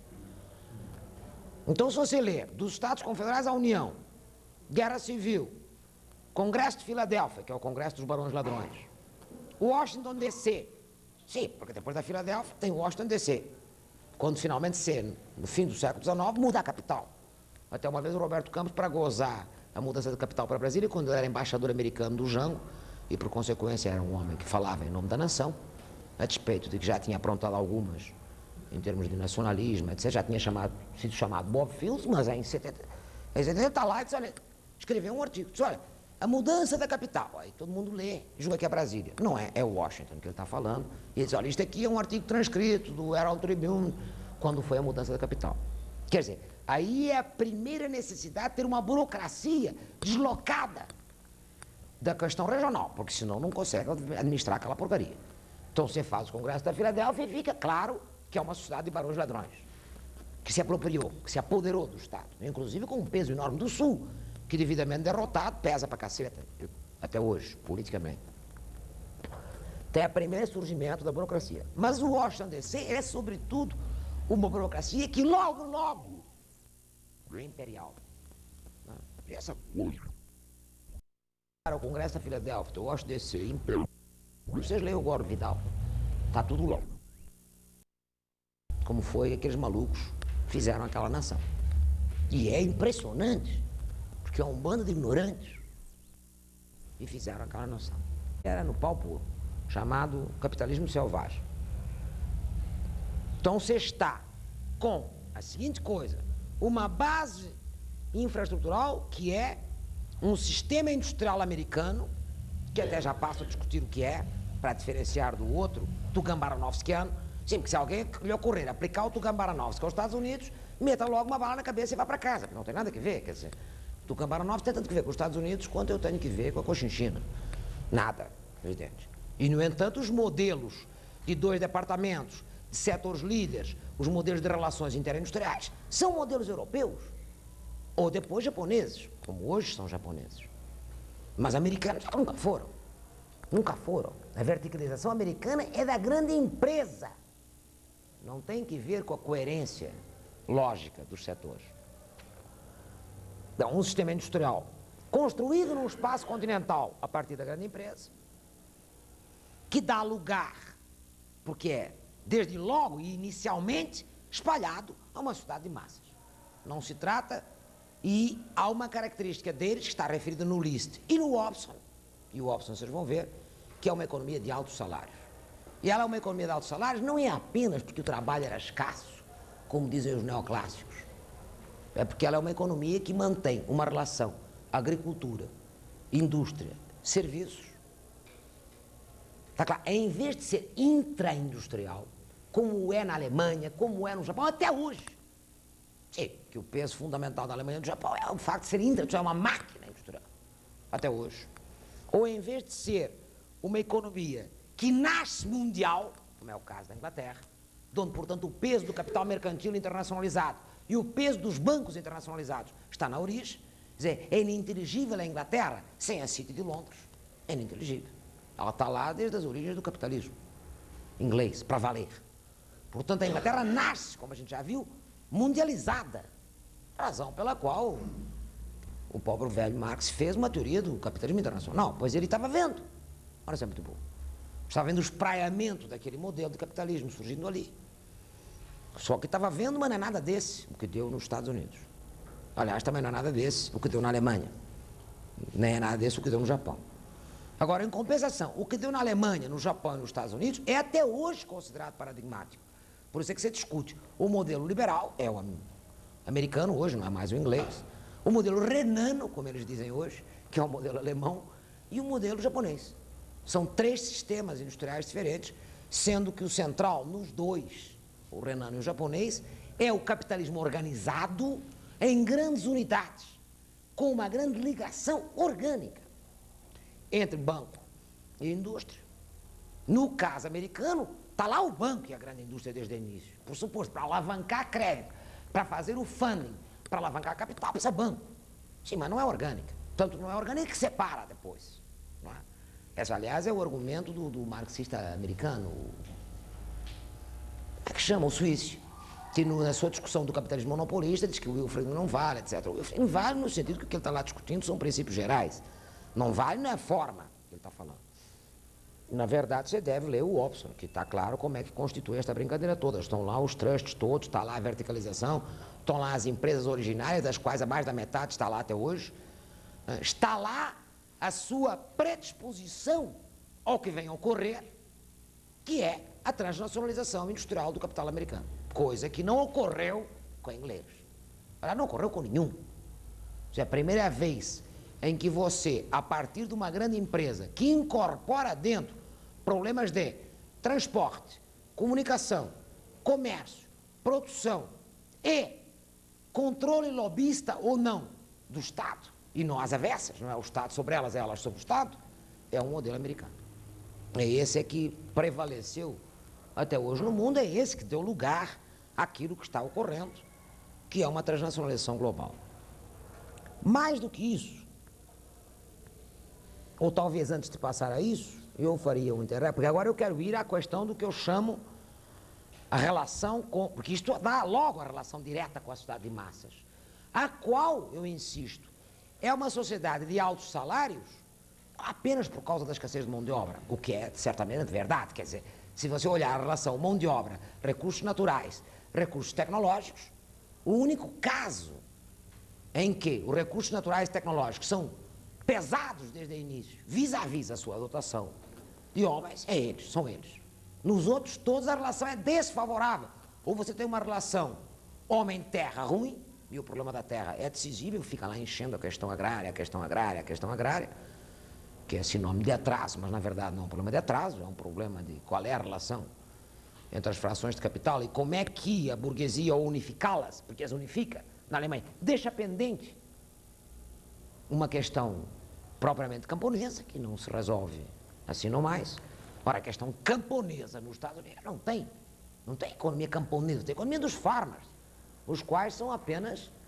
Então, se você ler dos Estados Confederados à União, Guerra Civil, Congresso de Filadélfia, que é o Congresso dos Barões Ladrões, Washington DC, sim, porque depois da Filadélfia tem Washington DC, quando finalmente no fim do século XIX, muda a capital. Até uma vez o Roberto Campos, para gozar a mudança da capital para Brasília, quando ele era embaixador americano do Jango, e por consequência era um homem que falava em nome da nação, a despeito de que já tinha aprontado algumas em termos de nacionalismo, etc., já tinha sido chamado Bob Fields, mas em 70 está lá e diz, olha, escreveu um artigo, diz, olha, a mudança da capital. Aí todo mundo lê, julga que é Brasília. Não é, é Washington que ele está falando. E ele diz, olha, isto aqui é um artigo transcrito do Herald Tribune, quando foi a mudança da capital. Quer dizer, aí é a primeira necessidade de ter uma burocracia deslocada da questão regional, porque senão não consegue administrar aquela porcaria. Então você faz o Congresso da Filadélfia e fica claro que é uma sociedade de barões ladrões, que se apropriou, que se apoderou do Estado, inclusive com um peso enorme do Sul, que devidamente derrotado pesa pra caceta, até hoje, politicamente. Tem o primeiro surgimento da burocracia. Mas o Washington DC é, sobretudo, uma burocracia que logo é imperial. Essa coisa. O Congresso da Filadélfia, o Washington DC, imperial. Vocês leiam o Gore Vidal, tá tudo lá. Como foi aqueles malucos fizeram aquela nação. E é impressionante, porque é um bando de ignorantes e fizeram aquela nação. Era no pau puro, chamado capitalismo selvagem. Então você está com a seguinte coisa, uma base infraestrutural que é um sistema industrial americano, que até já passo a discutir o que é, para diferenciar do outro, Tugan-Baranovskiano. Sim, porque se alguém lhe ocorrer aplicar o Tugan-Baranovski aos Estados Unidos, meta logo uma bala na cabeça e vá para casa, porque não tem nada a ver, quer dizer, Tugan-Baranovski tem tanto que ver com os Estados Unidos quanto eu tenho que ver com a Cochinchina. Nada, evidente. E, no entanto, os modelos de 2 departamentos, de setores líderes, os modelos de relações interindustriais, são modelos europeus. ou depois japoneses, como hoje são japoneses. Mas americanos nunca foram. Nunca foram. A verticalização americana é da grande empresa. Não tem que ver com a coerência lógica dos setores. É um sistema industrial construído num espaço continental a partir da grande empresa, que dá lugar, porque é, desde logo e inicialmente, espalhado a uma sociedade de massas. Não se trata, e há uma característica deles que está referida no List e no Hobson, e o Hobson vocês vão ver, que é uma economia de altos salários. E ela é uma economia de altos salários não é apenas porque o trabalho era escasso, como dizem os neoclássicos, é porque ela é uma economia que mantém uma relação agricultura, indústria, serviços. Está claro? Em vez de ser intraindustrial, como é na Alemanha, como é no Japão, até hoje. Sim, que o peso fundamental da Alemanha e do Japão é o facto de ser intraindustrial, é uma máquina industrial. Até hoje. Ou em vez de ser uma economia que nasce mundial, como é o caso da Inglaterra, onde, portanto, o peso do capital mercantil internacionalizado e o peso dos bancos internacionalizados está na origem. Quer dizer, é ininteligível a Inglaterra sem a City de Londres. É ininteligível. Ela está lá desde as origens do capitalismo inglês, para valer. Portanto, a Inglaterra nasce, como a gente já viu, mundializada. Razão pela qual o pobre velho Marx fez uma teoria do capitalismo internacional, pois ele estava vendo. Olha, isso é muito bom. Estava vendo o espraiamento daquele modelo de capitalismo surgindo ali. Só que estava vendo, mas não é nada desse, o que deu nos Estados Unidos. Aliás, também não é nada desse, o que deu na Alemanha. Nem é nada desse, o que deu no Japão. Agora, em compensação, o que deu na Alemanha, no Japão e nos Estados Unidos é até hoje considerado paradigmático. Por isso é que você discute. O modelo liberal é o americano hoje, não é mais o inglês. O modelo renano, como eles dizem hoje, que é o modelo alemão, e o modelo japonês. São três sistemas industriais diferentes, sendo que o central nos dois, o renano e o japonês, é o capitalismo organizado em grandes unidades, com uma grande ligação orgânica entre banco e indústria. No caso americano, está lá o banco e a grande indústria desde o início. Por suposto, para alavancar crédito, para fazer o funding, para alavancar capital, precisa banco. Sim, mas não é orgânica. Tanto não é orgânica que separa depois. Não é? Esse, aliás, é o argumento do marxista americano, como é que chama? O suíço, que na sua discussão do capitalismo monopolista diz que o Wilfred não vale, etc. O Wilfred não vale no sentido que o que ele está lá discutindo são princípios gerais. Não vale na forma que ele está falando. Na verdade, você deve ler o Hobson, que está claro como é que constitui esta brincadeira toda. Estão lá os trusts todos, está lá a verticalização, estão lá as empresas originárias, das quais a mais da metade está lá até hoje. Está lá a sua predisposição ao que vem a ocorrer, que é a transnacionalização industrial do capital americano. Coisa que não ocorreu com ingleses. Ela não ocorreu com nenhum. Isso é a primeira vez em que você, a partir de uma grande empresa que incorpora dentro problemas de transporte, comunicação, comércio, produção e controle lobista ou não do Estado, e não às avessas, não é o Estado sobre elas, é elas sobre o Estado, é um modelo americano. É esse que prevaleceu até hoje no mundo, é esse que deu lugar àquilo que está ocorrendo, que é uma transnacionalização global. Mais do que isso, ou talvez antes de passar a isso, eu faria um interesse, porque agora eu quero ir à questão do que eu chamo a relação com, porque isto dá logo a relação direta com a sociedade de massas, a qual, eu insisto, é uma sociedade de altos salários apenas por causa da escassez de mão de obra, o que é certamente verdade. Quer dizer, se você olhar a relação mão de obra, recursos naturais, recursos tecnológicos, o único caso em que os recursos naturais e tecnológicos são pesados desde o início, vis-à-vis a sua dotação de homens, é eles, são eles. Nos outros todos a relação é desfavorável. Ou você tem uma relação homem-terra ruim, e o problema da terra é decisivo, fica lá enchendo a questão agrária, a questão agrária, a questão agrária, que é sinônimo de atraso, mas na verdade não é um problema de atraso, é um problema de qual é a relação entre as frações de capital e como é que a burguesia, ao unificá-las, porque as unifica na Alemanha, deixa pendente uma questão propriamente camponesa, que não se resolve assim não mais. Ora, a questão camponesa nos Estados Unidos não tem economia camponesa, tem economia dos farmers, os quais são apenas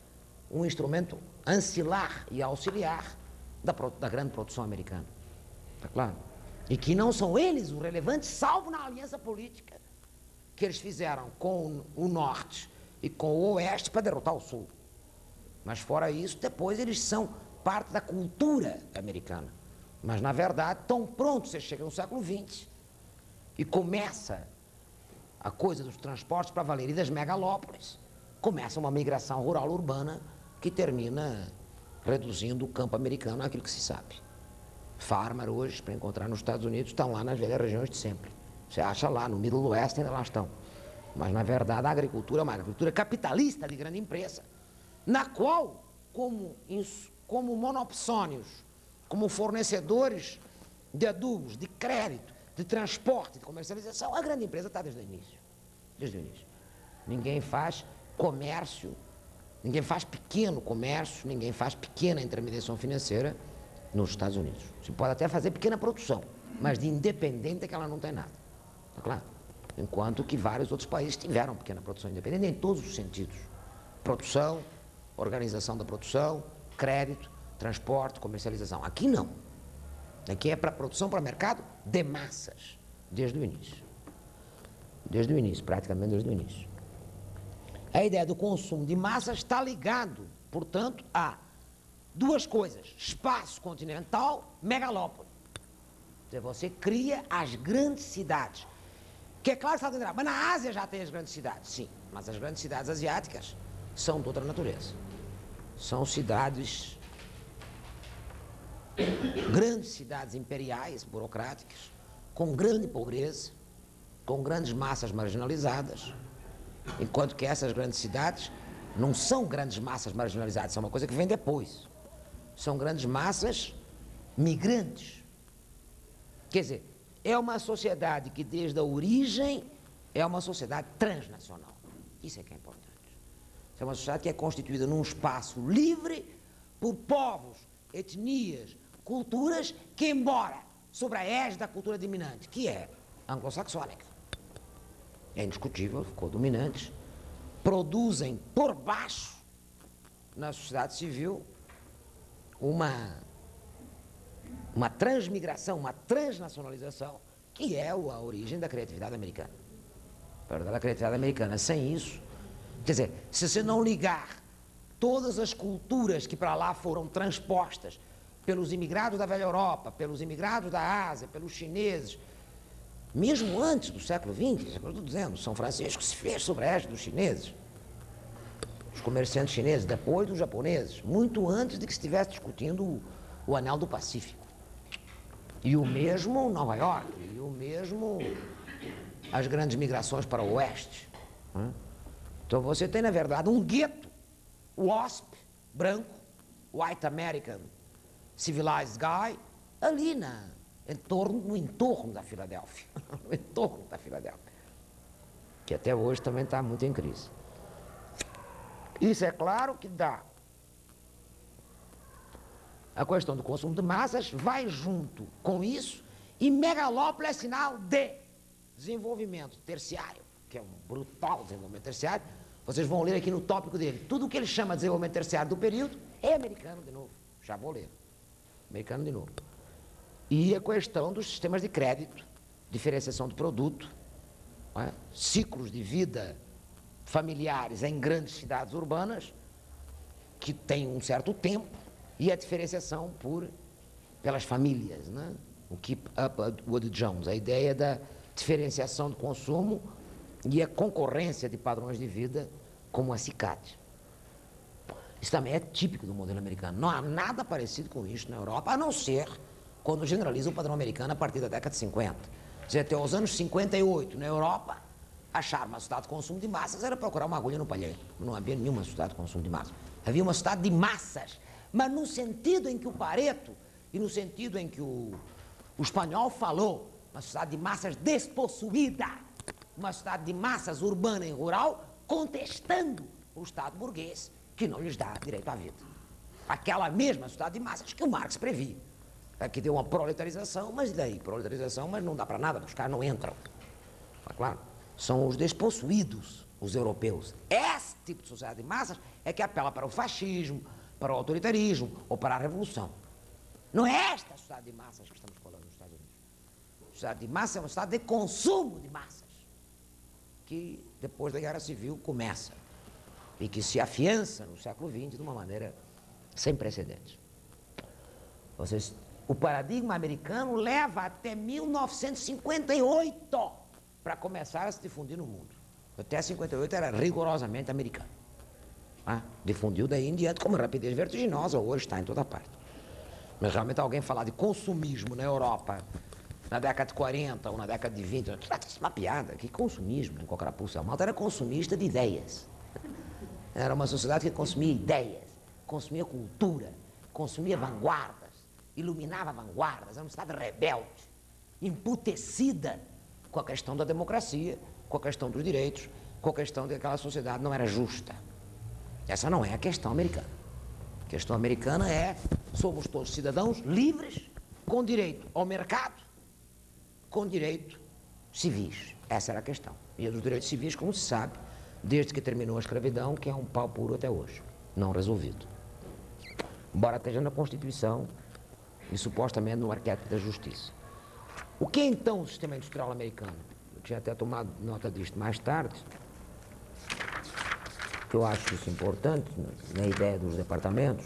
um instrumento ancilar e auxiliar da grande produção americana. Está claro? E que não são eles os relevantes, salvo na aliança política que eles fizeram com o Norte e com o Oeste para derrotar o Sul. Mas fora isso, depois eles são parte da cultura americana. Mas, na verdade, tão pronto você chega no século XX e começa a coisa dos transportes para valer e das megalópolis, começa uma migração rural-urbana que termina reduzindo o campo americano àquilo que se sabe. Farmer hoje, para encontrar nos Estados Unidos, estão lá nas velhas regiões de sempre. Você acha lá, no Middle West ainda lá estão. Mas, na verdade, a agricultura é uma agricultura capitalista de grande empresa, na qual, como monopsônios, como fornecedores de adubos, de crédito, de transporte, de comercialização, a grande empresa está desde o início. Desde o início. Ninguém faz comércio, ninguém faz pequeno comércio, ninguém faz pequena intermediação financeira nos Estados Unidos. Você pode até fazer pequena produção, mas de independente é que ela não tem nada. Está claro? Enquanto que vários outros países tiveram pequena produção independente em todos os sentidos. Produção, organização da produção, crédito, transporte, comercialização. Aqui não. Aqui é para produção, para mercado de massas, desde o início. Desde o início, praticamente desde o início. A ideia do consumo de massas está ligado, portanto, a duas coisas: espaço continental, megalópole. Quer dizer, você cria as grandes cidades. Que é claro que você está dizendo, mas na Ásia já tem as grandes cidades. Sim, mas as grandes cidades asiáticas são de outra natureza. São cidades, grandes cidades imperiais, burocráticas, com grande pobreza, com grandes massas marginalizadas, enquanto que essas grandes cidades não são grandes massas marginalizadas, são uma coisa que vem depois. São grandes massas migrantes. Quer dizer, é uma sociedade que desde a origem é uma sociedade transnacional. Isso é que é importante. É uma sociedade que é constituída num espaço livre por povos, etnias, culturas que, embora sobre a égide da cultura dominante, que é anglo-saxônica, é indiscutível, ficou dominante, produzem por baixo, na sociedade civil, uma transmigração, uma transnacionalização, que é a origem da criatividade americana. Da criatividade americana. Sem isso, quer dizer, se você não ligar todas as culturas que para lá foram transpostas pelos imigrados da velha Europa, pelos imigrados da Ásia, pelos chineses, mesmo antes do século XX, eu estou dizendo, São Francisco se fez sobre a égide dos chineses, os comerciantes chineses, depois dos japoneses, muito antes de que se estivesse discutindo o Anel do Pacífico. E o mesmo Nova York, e o mesmo as grandes migrações para o oeste. Então você tem, na verdade, um gueto, WASP, branco, White American Civilized Guy, ali no entorno da Filadélfia. No entorno da Filadélfia. Que até hoje também está muito em crise. Isso é claro que dá. A questão do consumo de massas vai junto com isso, e megalópole é sinal de desenvolvimento terciário, que é um brutal desenvolvimento terciário. Vocês vão ler aqui no tópico dele. Tudo o que ele chama de desenvolvimento terciário do período é americano de novo. Já vou ler. Americano de novo. E a questão dos sistemas de crédito, diferenciação do produto, ciclos de vida familiares em grandes cidades urbanas, que têm um certo tempo, e a diferenciação pelas famílias, né? O Keep Up with Jones, a ideia da diferenciação do consumo e a concorrência de padrões de vida como a CICAD. Isso também é típico do modelo americano. Não há nada parecido com isso na Europa, a não ser quando generaliza o padrão americano a partir da década de 50. Quer dizer, até os anos 58, na Europa, achar uma sociedade de consumo de massas era procurar uma agulha no palheiro. Não havia nenhuma sociedade de consumo de massas. Havia uma sociedade de massas, mas no sentido em que o Pareto e no sentido em que o espanhol falou, uma sociedade de massas despossuída, uma sociedade de massas urbana e rural, contestando o Estado burguês, que não lhes dá direito à vida. Aquela mesma sociedade de massas que o Marx previa. Aqui deu uma proletarização, mas daí, proletarização, mas não dá para nada, os caras não entram. Tá claro? São os despossuídos os europeus. Esse tipo de sociedade de massas é que apela para o fascismo, para o autoritarismo ou para a revolução. Não é esta a sociedade de massas que estamos falando nos Estados Unidos. A sociedade de massas é uma sociedade de consumo de massas, que depois da Guerra Civil começa e que se afiança no século XX de uma maneira sem precedentes. O paradigma americano leva até 1958 para começar a se difundir no mundo. Até 58 era rigorosamente americano. Difundiu daí em diante com uma rapidez vertiginosa, hoje está em toda parte. Mas realmente alguém falar de consumismo na Europa na década de 40 ou na década de 20, trata-se de uma piada. Que consumismo em qualquer pulso. A Malta era consumista de ideias. Era uma sociedade que consumia ideias, consumia cultura, consumia vanguardas, iluminava vanguardas, era uma sociedade rebelde, emputecida com a questão da democracia, com a questão dos direitos, com a questão de que aquela sociedade não era justa. Essa não é a questão americana. A questão americana é: somos todos cidadãos livres, com direito ao mercado, com direitos civis. Essa era a questão. E os direitos civis, como se sabe, desde que terminou a escravidão, que é um pau puro até hoje, não resolvido. Embora esteja na Constituição e supostamente no arquétipo da justiça. O que é então o sistema industrial americano? Eu tinha até tomado nota disto mais tarde, que eu acho isso importante na ideia dos departamentos.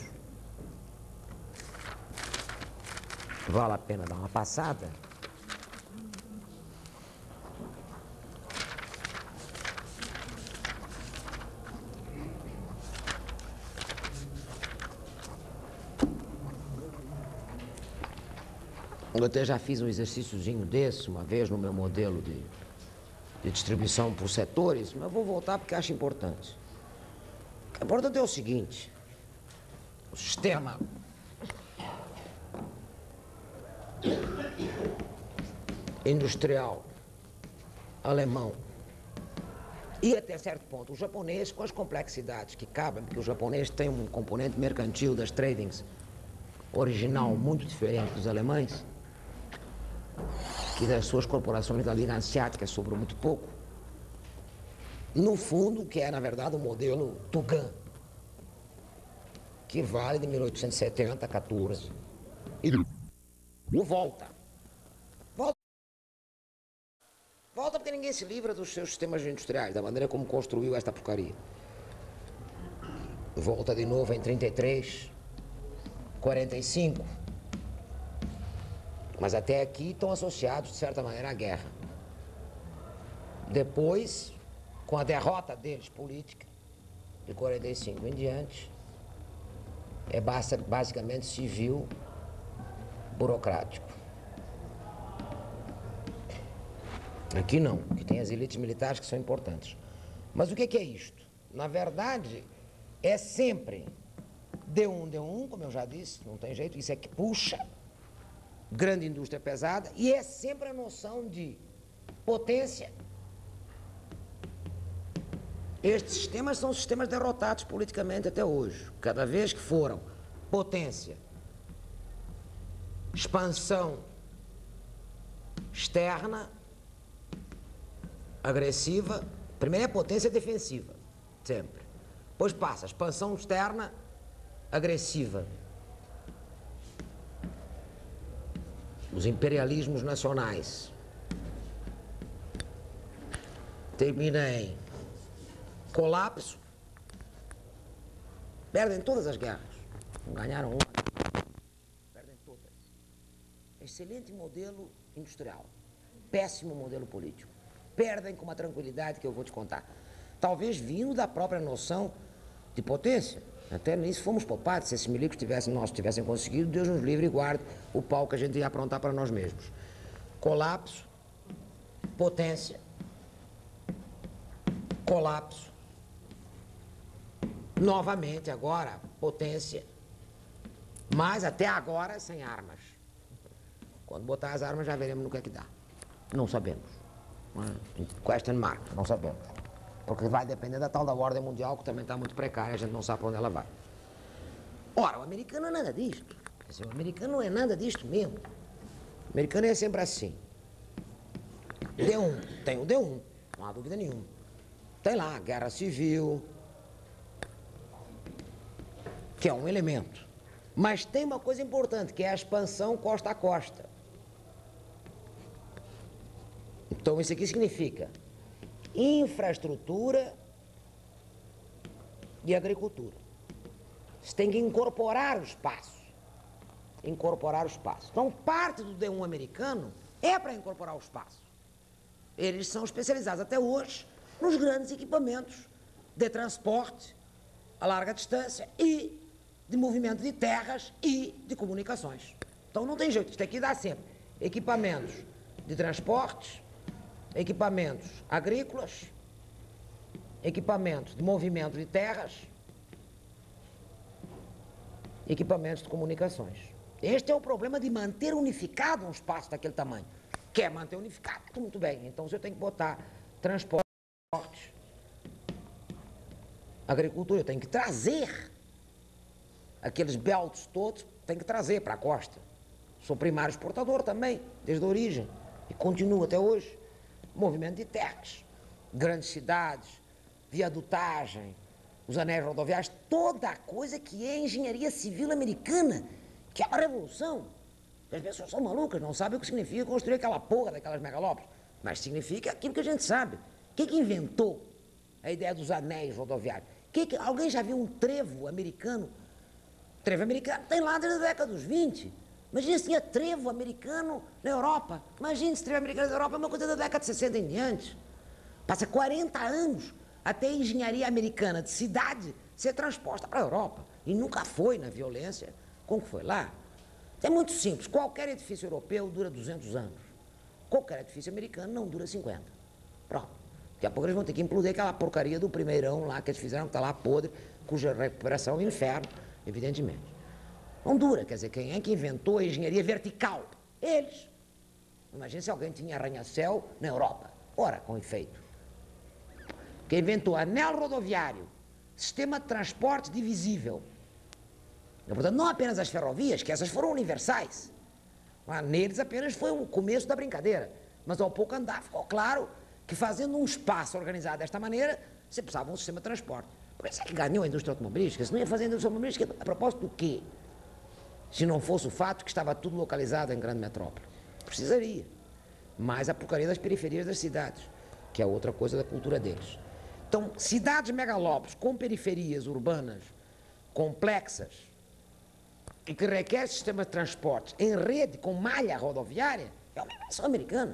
Vale a pena dar uma passada. Eu até já fiz um exercíciozinho desse uma vez no meu modelo de distribuição por setores, mas eu vou voltar porque acho importante. O que é importante é o seguinte: o sistema industrial alemão e até certo ponto o japonês, com as complexidades que cabem, porque o japonês tem um componente mercantil das tradings original muito diferente dos alemães, que das suas corporações da Liga Asiática sobrou muito pouco. No fundo, que é, na verdade, o modelo Tugan, que vale de 1870 a 14. E volta. Volta porque ninguém se livra dos seus sistemas industriais, da maneira como construiu esta porcaria. Volta de novo em 33, 45. Mas até aqui estão associados, de certa maneira, à guerra. Depois, com a derrota deles política, de 45 em diante, é basicamente civil, burocrático. Aqui não, aqui tem as elites militares que são importantes. Mas o que é isto? Na verdade, é sempre D1, como eu já disse, não tem jeito, isso é que puxa, grande indústria pesada, e é sempre a noção de potência. Estes sistemas são sistemas derrotados politicamente até hoje. Cada vez que foram potência, expansão externa, agressiva, primeiro é potência defensiva, sempre. Depois passa expansão externa, agressiva. Os imperialismos nacionais. Termina em colapso. Perdem todas as guerras. Não ganharam uma. Perdem todas. Excelente modelo industrial. Péssimo modelo político. Perdem com uma tranquilidade que eu vou te contar. Talvez vindo da própria noção de potência. Até nisso fomos poupados. Se esses milicos tivessem conseguido, Deus nos livre e guarde o pau que a gente ia aprontar para nós mesmos. Colapso, potência, colapso, novamente agora potência, mas até agora sem armas. Quando botar as armas já veremos no que é que dá. Não sabemos. Question mark, não sabemos. Porque vai depender da tal da ordem mundial, que também está muito precária, a gente não sabe para onde ela vai. Ora, o americano não é nada disto. O americano não é nada disto mesmo. O americano é sempre assim. D1, tem o D1, não há dúvida nenhuma. Tem lá a guerra civil, que é um elemento. Mas tem uma coisa importante, que é a expansão costa a costa. Então, isso aqui significa infraestrutura e agricultura. Você tem que incorporar o espaço. Incorporar o espaço. Então, parte do D1 americano é para incorporar o espaço. Eles são especializados até hoje nos grandes equipamentos de transporte a larga distância e de movimento de terras e de comunicações. Então, não tem jeito. Isto aqui dá sempre equipamentos de transportes, equipamentos agrícolas, equipamentos de movimento de terras, equipamentos de comunicações. Este é o problema de manter unificado um espaço daquele tamanho. Quer manter unificado? Muito bem. Então, você tem que botar transportes, agricultura, eu tenho que trazer aqueles belts todos, tem que trazer para a costa. Sou primário exportador também, desde a origem, e continuo até hoje. Movimento de terras, grandes cidades, viadutagem, os anéis rodoviários, toda a coisa que é engenharia civil americana, que é uma revolução. As pessoas são malucas, não sabem o que significa construir aquela porra daquelas megalópolis, mas significa aquilo que a gente sabe. Quem que inventou a ideia dos anéis rodoviários? Alguém já viu um trevo americano? Trevo americano tem lá desde a década dos 20. Imagina se tinha trevo americano na Europa. Imagina se trevo americano na Europa é uma coisa da década de 60 em diante. Passa 40 anos até a engenharia americana de cidade ser transposta para a Europa. E nunca foi na violência como foi lá. É muito simples. Qualquer edifício europeu dura 200 anos. Qualquer edifício americano não dura 50. Pronto. Daqui a pouco eles vão ter que implodir aquela porcaria do primeirão lá que eles fizeram, que está lá podre, cuja recuperação é um inferno, evidentemente. Não dura, quer dizer, quem é que inventou a engenharia vertical? Eles. Imagina se alguém tinha arranha-céu na Europa. Ora, com efeito. Quem inventou anel rodoviário, sistema de transporte divisível. E, portanto, não apenas as ferrovias, que essas foram universais. Neles apenas foi o começo da brincadeira. Mas ao pouco andar ficou claro que fazendo um espaço organizado desta maneira, você precisava de um sistema de transporte. Por isso é que ganhou a indústria automobilística. Se não ia fazer a indústria automobilística, a propósito do quê? Se não fosse o fato que estava tudo localizado em grande metrópole. Precisaria. Mas a porcaria das periferias das cidades, que é outra coisa da cultura deles. Então, cidades megalópolis com periferias urbanas complexas e que requer sistema de transportes em rede com malha rodoviária é uma invenção americana.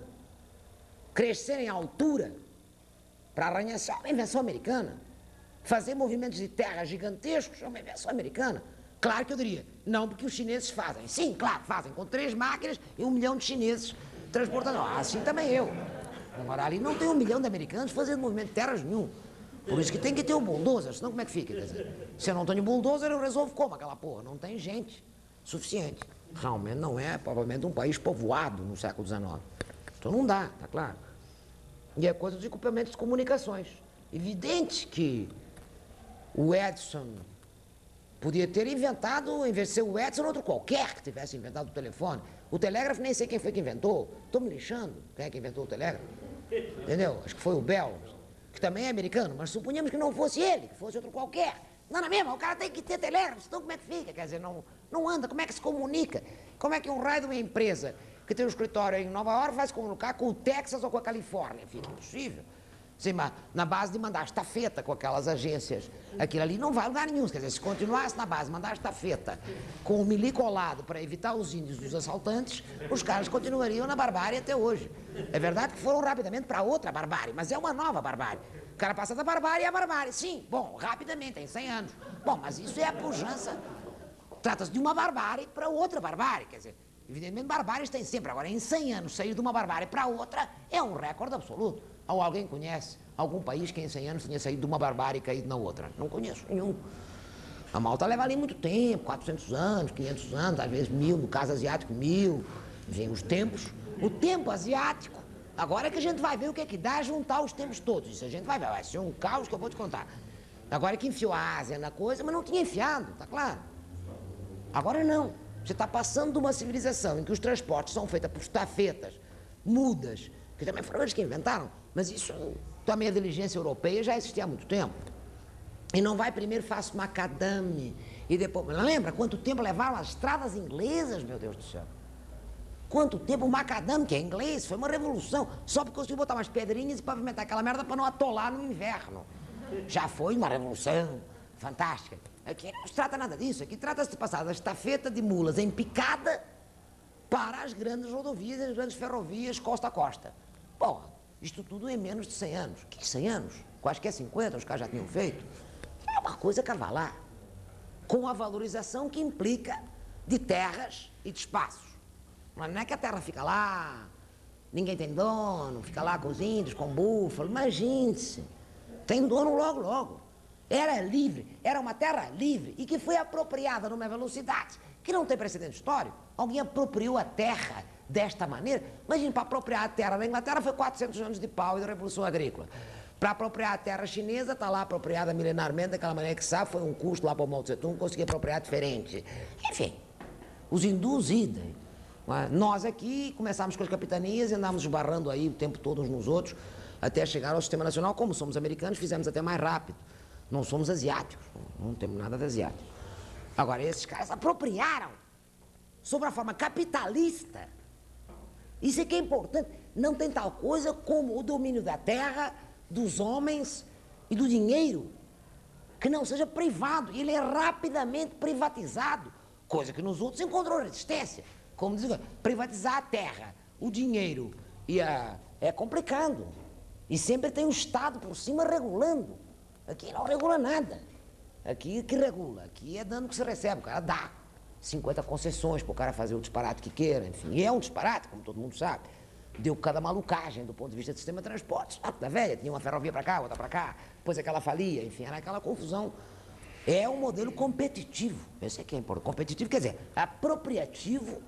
Crescer em altura para arranha-céu é uma invenção americana. Fazer movimentos de terra gigantescos é uma invenção americana. Claro que eu diria, não porque os chineses fazem. Sim, claro, fazem, com 3 máquinas e 1 milhão de chineses transportando. Assim também eu. Agora, ali não tem 1 milhão de americanos fazendo movimento de terras nenhum. Por isso que tem que ter um bulldozer, senão como é que fica? Quer dizer, se eu não tenho bulldozer, eu resolvo como aquela porra? Não tem gente suficiente. Realmente não é, provavelmente, um país povoado no século XIX. Então não dá, tá claro. E é coisa dos equipamentos de comunicações. Evidente que o Edison podia ter inventado, em vez de ser o Edison, outro qualquer que tivesse inventado o telefone. O telégrafo, nem sei quem foi que inventou. Estou me lixando. Quem é que inventou o telégrafo? Entendeu? Acho que foi o Bell, que também é americano, mas suponhamos que não fosse ele, que fosse outro qualquer. Não é mesmo? O cara tem que ter telégrafo, senão como é que fica? Quer dizer, não anda. Como é que se comunica? Como é que um raio de uma empresa que tem um escritório em Nova York vai se comunicar com o Texas ou com a Califórnia? Fica impossível. Sim, mas na base de mandar estafeta com aquelas agências, aquilo ali não vai a lugar nenhum. Quer dizer, se continuasse na base de mandar estafeta com o milicolado para evitar os índios dos assaltantes, os caras continuariam na barbárie até hoje. É verdade que foram rapidamente para outra barbárie, mas é uma nova barbárie. O cara passa da barbárie à barbárie. Sim, bom, rapidamente, em 100 anos. Bom, mas isso é a pujança. Trata-se de uma barbárie para outra barbárie. Quer dizer, evidentemente, barbáries tem sempre. Agora, em 100 anos, sair de uma barbárie para outra é um recorde absoluto. Ou alguém conhece algum país que em 100 anos tinha saído de uma barbárie e caído na outra? Não conheço nenhum. A Malta leva ali muito tempo, 400 anos, 500 anos, às vezes 1000, no caso asiático 1000. Vem os tempos, o tempo asiático. Agora é que a gente vai ver o que é que dá juntar os tempos todos. Isso a gente vai ver, vai ser um caos que eu vou te contar. Agora é que enfiou a Ásia na coisa, mas não tinha enfiado, tá claro? Agora não. Você está passando de uma civilização em que os transportes são feitos por estafetas, mudas, que também foram eles que inventaram, mas isso Então a minha diligência europeia já existia há muito tempo. E não vai primeiro faço macadame e depois... Lembra quanto tempo levaram as estradas inglesas, meu Deus do céu? Quanto tempo o macadame, que é inglês, foi uma revolução. Só porque conseguiu botar umas pedrinhas e pavimentar aquela merda para não atolar no inverno. Já foi uma revolução fantástica. Aqui não se trata nada disso. Aqui trata-se de passar da estafeta de mulas em picada para as grandes rodovias, as grandes ferrovias costa a costa. Porra, isto tudo em menos de 100 anos. Que 100 anos? Quaisquer 50 os caras já tinham feito. É uma coisa cavalar. Com a valorização que implica de terras e de espaços. Não é que a terra fica lá, ninguém tem dono, fica lá com os índios, com o búfalo. Imagine-se. Tem dono logo, logo. Era livre, era uma terra livre e que foi apropriada numa velocidade que não tem precedente histórico. Alguém apropriou a terra desta maneira. Imagine, para apropriar a terra da Inglaterra foi 400 anos de pau e da Revolução Agrícola. Para apropriar a terra chinesa, está lá apropriada milenarmente, daquela maneira que sabe, foi um custo lá para o Mao Tse-tung conseguir apropriar diferente. Enfim, os hindus idem. Nós aqui começámos com as capitanias e andámos esbarrando aí o tempo todo uns nos outros até chegar ao sistema nacional. Como somos americanos, fizemos até mais rápido. Não somos asiáticos, não temos nada de asiático. Agora, esses caras apropriaram sobre a forma capitalista. Isso é que é importante. Não tem tal coisa como o domínio da terra, dos homens e do dinheiro, que não seja privado. Ele é rapidamente privatizado, coisa que nos outros encontrou resistência. Como diz, privatizar a terra, o dinheiro é complicado. E sempre tem o Estado por cima regulando. Aqui não regula nada. Aqui que regula? Aqui é dano que se recebe, o cara dá 50 concessões para o cara fazer o disparate que queira, enfim. E é um disparate, como todo mundo sabe. Deu cada malucagem do ponto de vista do sistema de transportes. Da velha, tinha uma ferrovia para cá, outra para cá, depois aquela falia, enfim, era aquela confusão. É um modelo competitivo. Esse aqui é importante. Competitivo quer dizer apropriativo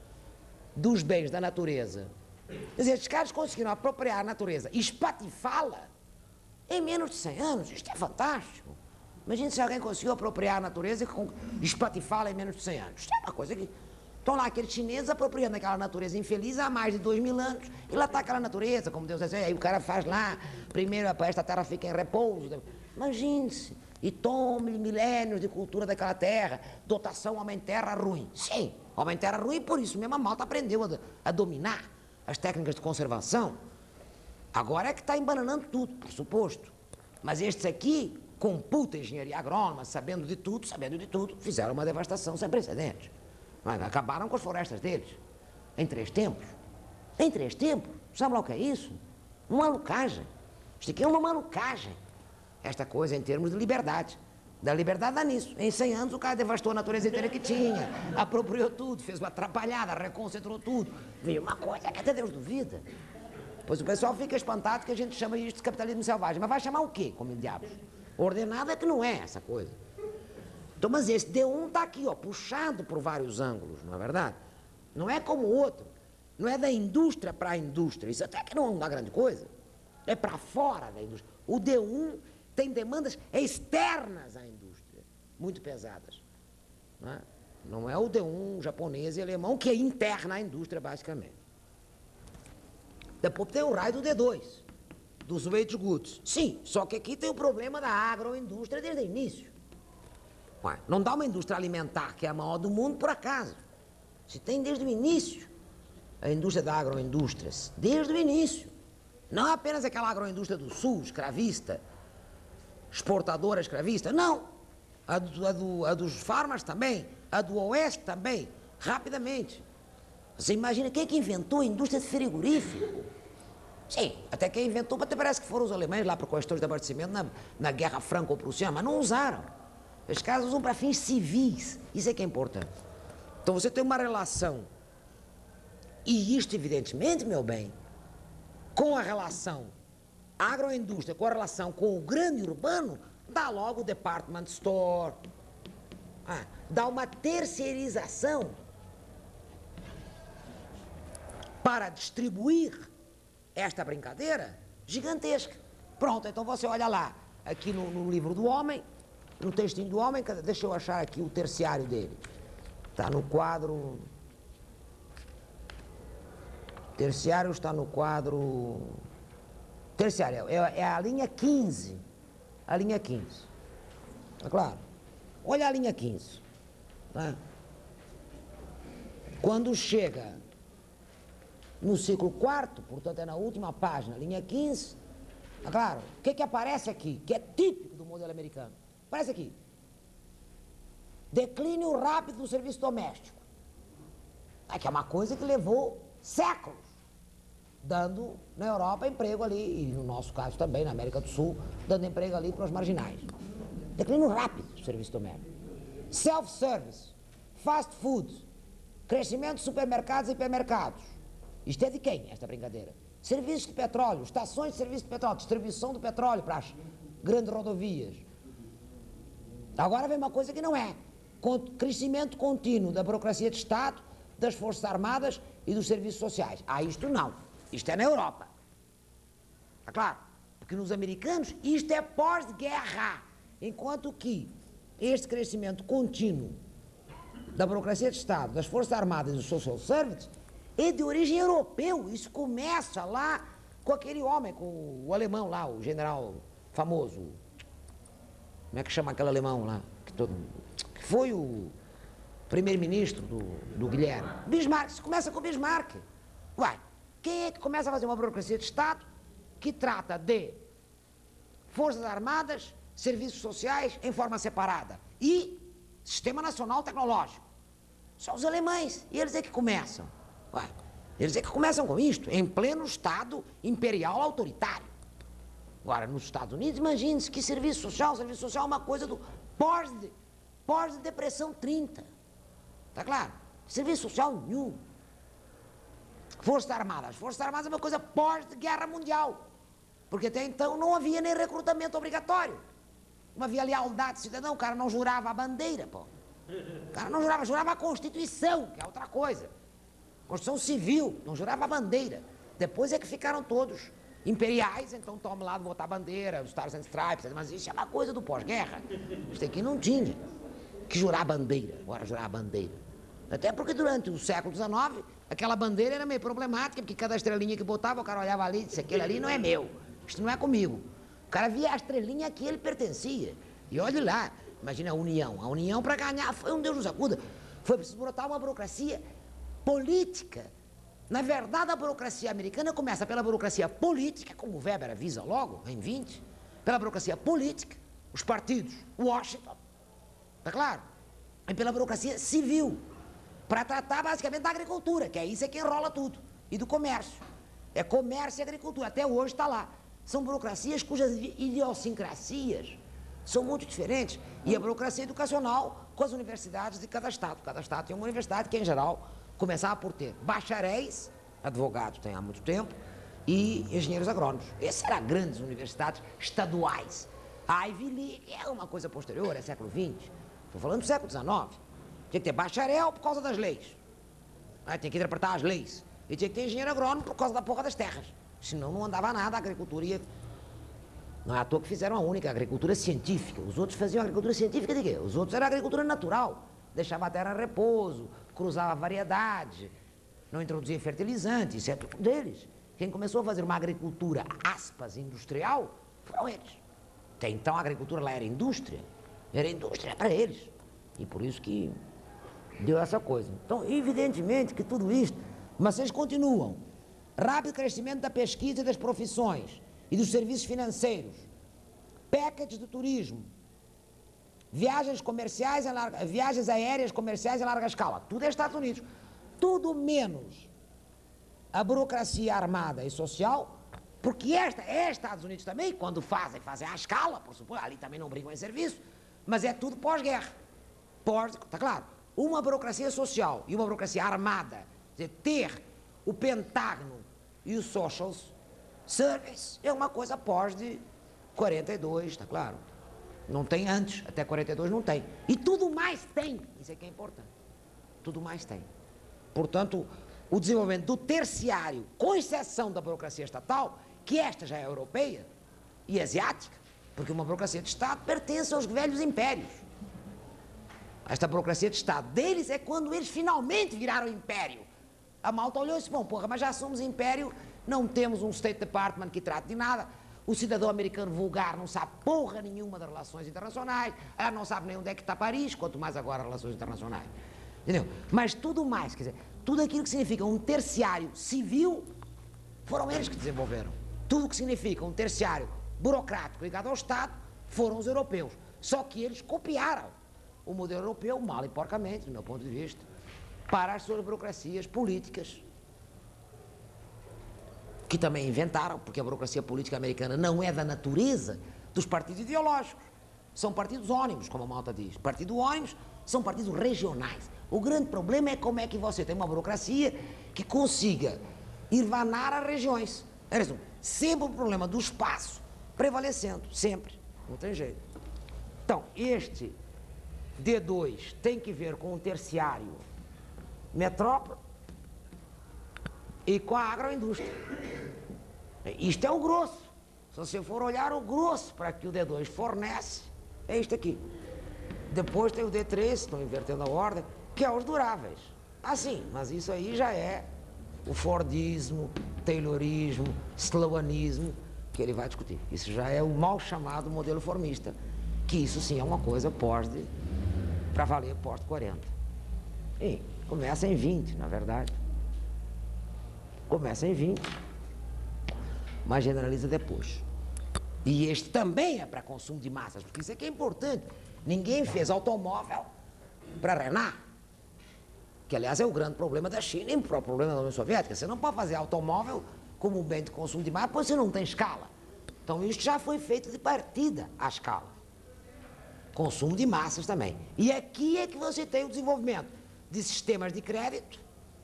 dos bens da natureza. Quer dizer, esses caras conseguiram apropriar a natureza e espatifá-la em menos de 100 anos. Isto é fantástico. Imagina se alguém conseguiu apropriar a natureza e espatifá-la em menos de 100 anos. Isto é uma coisa que... Estão lá aqueles chineses apropriando aquela natureza infeliz há mais de 2000 anos. E lá está aquela natureza, como Deus diz. Aí o cara faz lá, primeiro esta terra fica em repouso. Imagine-se. E tome milénios de cultura daquela terra. Dotação homem terra ruim. Sim, homem terra ruim, por isso mesmo a malta aprendeu a dominar as técnicas de conservação. Agora é que está embananando tudo, por suposto. Mas estes aqui, com puta engenharia agrônoma, sabendo de tudo, fizeram uma devastação sem precedentes. Acabaram com as florestas deles. Em 3 tempos. Em 3 tempos. Sabe lá o que é isso? Uma malucagem. Isto aqui é uma malucagem. Esta coisa em termos de liberdade. Da liberdade dá nisso. Em 100 anos o cara devastou a natureza inteira que tinha. Apropriou tudo, fez uma atrapalhada, reconcentrou tudo. Veio uma coisa que até Deus duvida. Pois o pessoal fica espantado que a gente chama isso de capitalismo selvagem. Mas vai chamar o quê, como diabos? Ordenado é que não é essa coisa. Então, mas esse D1 está aqui, ó, puxado por vários ângulos, não é verdade? Não é como o outro. Não é da indústria para a indústria. Isso até que não é uma grande coisa. É para fora da indústria. O D1 tem demandas externas à indústria, muito pesadas. Não é o D1 japonês e alemão, que é interna à indústria, basicamente. Depois tem o raio do D2, dos wage goods. Sim, só que aqui tem o problema da agroindústria desde o início. Não dá uma indústria alimentar, que é a maior do mundo, por acaso. Se tem desde o início a indústria da agroindústria, desde o início. Não apenas aquela agroindústria do sul, escravista, exportadora escravista, não. A dos farmers também, a do oeste também, rapidamente. Você imagina quem é que inventou a indústria de frigorífico? Sim, até quem inventou, até parece que foram os alemães lá para questões de abastecimento na Guerra Franco-Prussiana, mas não usaram. Os caras usam para fins civis. Isso é que é importante. Então você tem uma relação, e isto evidentemente, meu bem, com a relação agroindústria, com a relação com o grande urbano, dá logo o department store, dá uma terceirização para distribuir esta brincadeira gigantesca. Pronto, então você olha lá, aqui no livro do homem, no textinho do homem, deixa eu achar aqui o terciário dele. Está no quadro... Terciário está no quadro terciário, é a linha 15. A linha 15. É claro. Olha a linha 15. Né? Quando chega no ciclo quarto, portanto é na última página, linha 15, é claro, o que aparece aqui, que é típico do modelo americano? Aparece aqui. Declínio rápido do serviço doméstico. Que é uma coisa que levou séculos, dando na Europa emprego ali, e no nosso caso também, na América do Sul, dando emprego ali para os marginais. Declínio rápido do serviço doméstico. Self-service, fast food, crescimento de supermercados e hipermercados. Isto é de quem, esta brincadeira? Serviços de petróleo, estações de serviço de petróleo, distribuição do petróleo para as grandes rodovias. Agora vem uma coisa que não é. Crescimento contínuo da burocracia de Estado, das Forças Armadas e dos serviços sociais. Isto não. Isto é na Europa. Está claro? Porque nos americanos isto é pós-guerra. Enquanto que este crescimento contínuo da burocracia de Estado, das Forças Armadas e dos social services é de origem europeu. Isso começa lá com aquele homem, com o alemão lá, o general famoso. Como é que chama aquele alemão lá? Que foi o primeiro-ministro do Guilherme. Bismarck. Isso começa com o Bismarck. Uai, quem é que começa a fazer uma burocracia de Estado que trata de Forças Armadas, serviços sociais em forma separada e Sistema Nacional Tecnológico? São os alemães. E eles é que começam. Ué, eles é que começam com isto, em pleno Estado imperial autoritário. Agora, nos Estados Unidos, imagine-se que serviço social é uma coisa do pós-depressão 30. Está claro? Serviço social nenhum. Forças Armadas é uma coisa pós-guerra mundial. Porque até então não havia nem recrutamento obrigatório. Não havia lealdade cidadã, o cara não jurava a bandeira, pô. O cara não jurava a Constituição, que é outra coisa. Constituição Civil, não jurava a bandeira. Depois é que ficaram todos imperiais, então toma lá, botar a bandeira, os Stars and Stripes, mas isso é uma coisa do pós-guerra. Isso aqui não tinha que jurar a bandeira, agora jurar a bandeira. Até porque durante o século XIX, aquela bandeira era meio problemática, porque cada estrelinha que botava, o cara olhava ali e disse, aquele ali não é meu, isto não é comigo. O cara via a estrelinha que ele pertencia. E olhe lá, imagina a União para ganhar foi um Deus nos acuda. Foi preciso botar uma burocracia política. Na verdade, a burocracia americana começa pela burocracia política, como o Weber avisa logo, em 20, pela burocracia política, os partidos, Washington, tá claro? E pela burocracia civil, para tratar basicamente da agricultura, que é isso que enrola tudo, e do comércio. É comércio e agricultura, até hoje está lá. São burocracias cujas idiosincrasias são muito diferentes. E a burocracia educacional com as universidades de cada estado. Cada estado tem uma universidade que, em geral, começava por ter bacharéis, advogados tem há muito tempo, e engenheiros agrônomos. Essas eram grandes universidades estaduais. A Ivy League é uma coisa posterior, é século XX. Estou falando do século XIX. Tinha que ter bacharel por causa das leis. Tinha que interpretar as leis. E tinha que ter engenheiro agrônomo por causa da porra das terras. Senão não andava nada, a agricultura ia... Não é à toa que fizeram a única agricultura científica. Os outros faziam agricultura científica de quê? Os outros era agricultura natural. Deixava a terra a repouso, cruzava variedade, não introduzia fertilizante, isso é tudo deles. Quem começou a fazer uma agricultura, aspas, industrial, foram eles. Até então a agricultura lá era indústria para eles. E por isso que deu essa coisa. Então, evidentemente que tudo isto, mas vocês continuam. Rápido crescimento da pesquisa e das profissões e dos serviços financeiros, packages do turismo, viagens aéreas comerciais em larga escala, tudo é Estados Unidos. Tudo menos a burocracia armada e social, porque esta é Estados Unidos também, quando fazem à escala, por suposto, ali também não brincam em serviço, mas é tudo pós-guerra. Está claro, uma burocracia social e uma burocracia armada, quer dizer, ter o Pentágono e o Social Service é uma coisa pós de 42, está claro. Não tem antes, até 42 não tem. E tudo mais tem, isso é que é importante. Tudo mais tem. Portanto, o desenvolvimento do terciário, com exceção da burocracia estatal, que esta já é europeia e asiática, porque uma burocracia de Estado pertence aos velhos impérios. Esta burocracia de Estado deles é quando eles finalmente viraram império. A malta olhou e disse, bom, porra, mas já somos império, não temos um State Department que trate de nada, o cidadão americano vulgar não sabe porra nenhuma das relações internacionais, ela não sabe nem onde é que está Paris, quanto mais agora relações internacionais. Entendeu? Mas tudo mais, quer dizer, tudo aquilo que significa um terciário civil, foram eles que desenvolveram. Tudo que significa um terciário burocrático ligado ao Estado, foram os europeus. Só que eles copiaram o modelo europeu, mal e porcamente, do meu ponto de vista, para as suas burocracias políticas, que também inventaram, porque a burocracia política americana não é da natureza dos partidos ideológicos. São partidos ônibus, como a malta diz. Partidos ônibus são partidos regionais. O grande problema é como é que você tem uma burocracia que consiga irvanar as regiões. É isso. Sempre o problema do espaço prevalecendo, sempre. Não tem jeito. Então, este D2 tem que ver com o terciário metrópole e com a agroindústria. Isto é o grosso. Se você for olhar o grosso para que o D2 fornece, é isto aqui. Depois tem o D3, estão invertendo a ordem, que é os duráveis. Ah, sim, mas isso aí já é o Fordismo, Taylorismo, Sloanismo, que ele vai discutir. Isso já é o mal chamado modelo formista, que isso sim é uma coisa para valer pós-40. E começa em 20, na verdade. Começa em 20, mas generaliza depois. E este também é para consumo de massas, porque isso aqui é importante. Ninguém fez automóvel para Renault, que aliás é o grande problema da China e o próprio problema da União Soviética. Você não pode fazer automóvel como um bem de consumo de massa, pois você não tem escala. Então isso já foi feito de partida à escala. Consumo de massas também. E aqui é que você tem o desenvolvimento de sistemas de crédito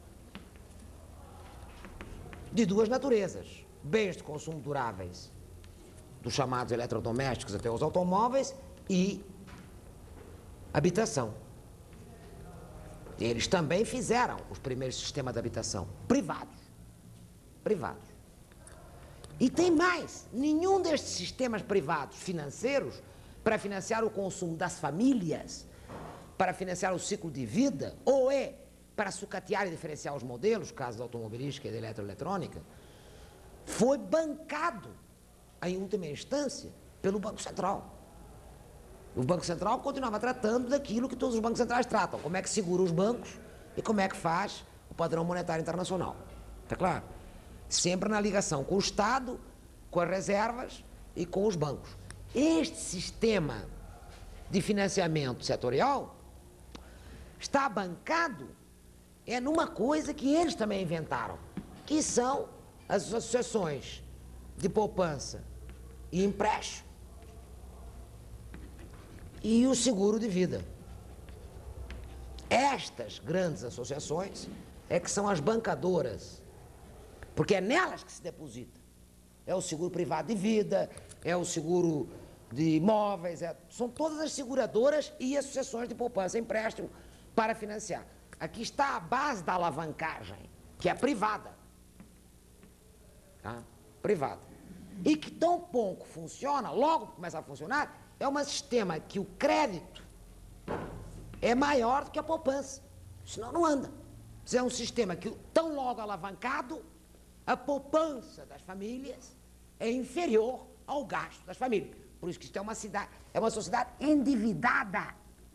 de duas naturezas. Bens de consumo duráveis, dos chamados eletrodomésticos até os automóveis, e habitação. Eles também fizeram os primeiros sistemas de habitação, privados. Privados. E tem mais, nenhum destes sistemas privados financeiros, para financiar o consumo das famílias, para financiar o ciclo de vida, ou para sucatear e diferenciar os modelos, caso da automobilística e da eletroeletrônica, foi bancado, em última instância, pelo Banco Central. O Banco Central continuava tratando daquilo que todos os bancos centrais tratam, como é que segura os bancos e como é que faz o padrão monetário internacional. Está claro? Sempre na ligação com o Estado, com as reservas e com os bancos. Este sistema de financiamento setorial está bancado numa coisa que eles também inventaram, que são as associações de poupança e empréstimo e o seguro de vida. Estas grandes associações é que são as bancadoras, porque é nelas que se deposita. É o seguro privado de vida, é o seguro de imóveis, são todas as seguradoras e associações de poupança e empréstimo para financiar. Aqui está a base da alavancagem, que é privada. Tá? Privada. E que tão pouco funciona, logo que começa a funcionar, é um sistema que o crédito é maior do que a poupança. Senão não anda. É um sistema que, tão logo alavancado, a poupança das famílias é inferior ao gasto das famílias. Por isso que isso é uma sociedade endividada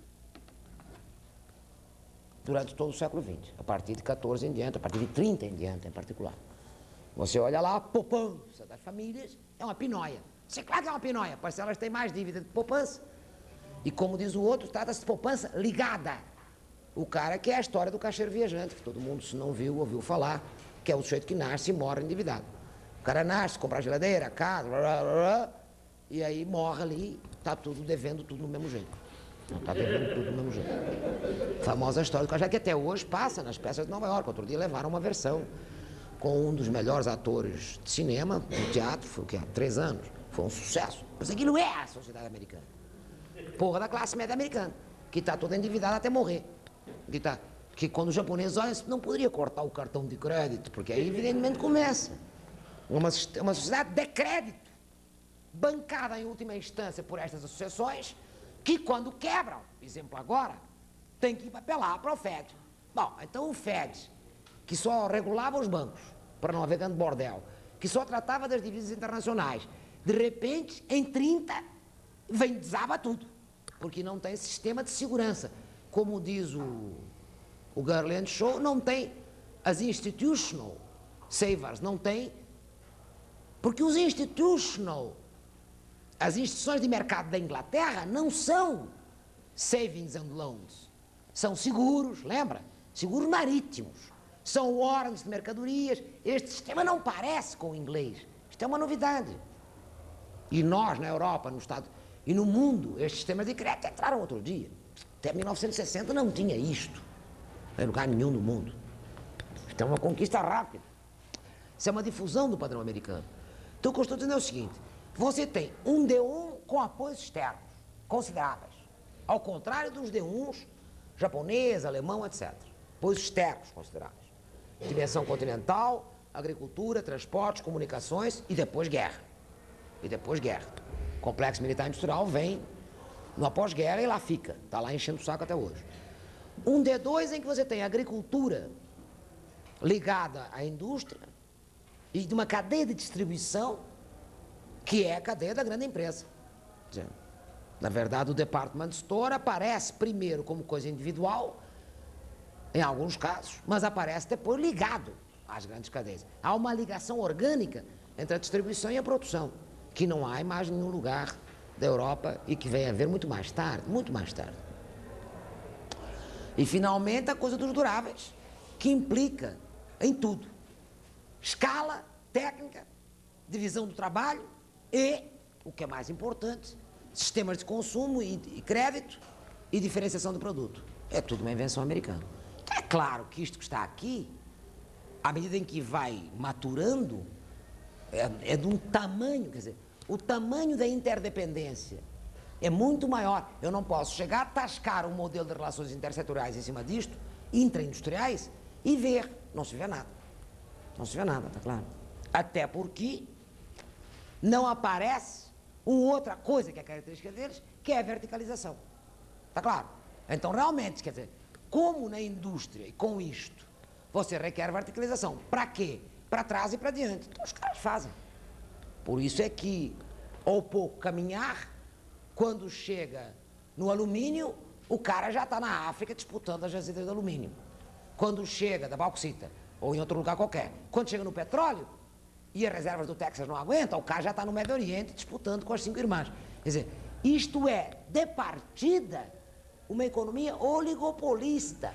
durante todo o século XX, a partir de 14 em diante, a partir de 30 em diante em particular. Você olha lá, a poupança das famílias é uma pinóia. Isso é claro que é uma pinóia, pois elas têm mais dívida de poupança. E como diz o outro, trata-se de poupança ligada. O cara que é a história do caixeiro viajante, que todo mundo, se não viu, ouviu falar, que é o sujeito que nasce e morre endividado. O cara nasce, compra a geladeira, a casa, blá, blá, blá, e aí morre ali, está tudo devendo tudo do mesmo jeito. Não está devendo tudo do mesmo jeito. Famosa história do caixeiro, que até hoje passa nas peças de Nova York. Outro dia levaram uma versão com um dos melhores atores de cinema, do teatro, foi o quê? Há 3 anos. Foi um sucesso. Mas aquilo é a sociedade americana. Porra da classe média americana, que está toda endividada até morrer. Que quando os japoneses olham, não poderia cortar o cartão de crédito, porque aí evidentemente começa uma sociedade de crédito, bancada em última instância por estas associações, que quando quebram, exemplo agora, tem que apelar para o FED. Bom, então o FED que só regulava os bancos, para não haver grande bordel, que só tratava das divisas internacionais, de repente, em 30, vem desaba tudo, porque não tem sistema de segurança. Como diz o Garland Shaw, não tem as institutional savers, não tem, porque as instituições de mercado da Inglaterra não são savings and loans, são seguros, lembra? Seguros marítimos, são warrants de mercadorias. Este sistema não parece com o inglês, isto é uma novidade. E nós, na Europa, no Estado e no mundo, estes sistemas de crédito entraram outro dia. Até 1960 não tinha isto, em lugar nenhum do mundo. Isto é uma conquista rápida. Isso é uma difusão do padrão americano. Então o que eu estou dizendo é o seguinte: você tem um D1 com apoios externos consideráveis, ao contrário dos D1s japonês, alemão, etc. Apoios externos consideráveis. Dimensão continental, agricultura, transportes, comunicações e depois guerra. E depois guerra. O complexo militar industrial vem no após-guerra e lá fica. Está lá enchendo o saco até hoje. Um D2 em que você tem agricultura ligada à indústria e de uma cadeia de distribuição que é a cadeia da grande empresa. Na verdade, o department store aparece primeiro como coisa individual, em alguns casos, mas aparece depois ligado às grandes cadeias. Há uma ligação orgânica entre a distribuição e a produção, que não há em mais nenhum lugar da Europa e que vem a haver muito mais tarde, muito mais tarde. E, finalmente, a coisa dos duráveis, que implica em tudo. Escala, técnica, divisão do trabalho e, o que é mais importante, sistemas de consumo e crédito e diferenciação do produto. É tudo uma invenção americana. Então, é claro que isto que está aqui, à medida em que vai maturando, é de um tamanho, quer dizer, o tamanho da interdependência é muito maior. Eu não posso chegar a tascar um modelo de relações intersetoriais em cima disto, intraindustriais, e ver. Não se vê nada. Não se vê nada, está claro? Até porque não aparece uma outra coisa que é característica deles, que é a verticalização. Está claro? Então, realmente, quer dizer, como na indústria e com isto, você requer verticalização. Para quê? Para trás e para diante. Então, os caras fazem. Por isso é que, ao pouco caminhar, quando chega no alumínio, o cara já está na África disputando as jazidas de alumínio. Quando chega da bauxita, ou em outro lugar qualquer, quando chega no petróleo, e as reservas do Texas não aguentam, o cara já está no Médio Oriente disputando com as 5 irmãs. Quer dizer, isto é, de partida, uma economia oligopolista.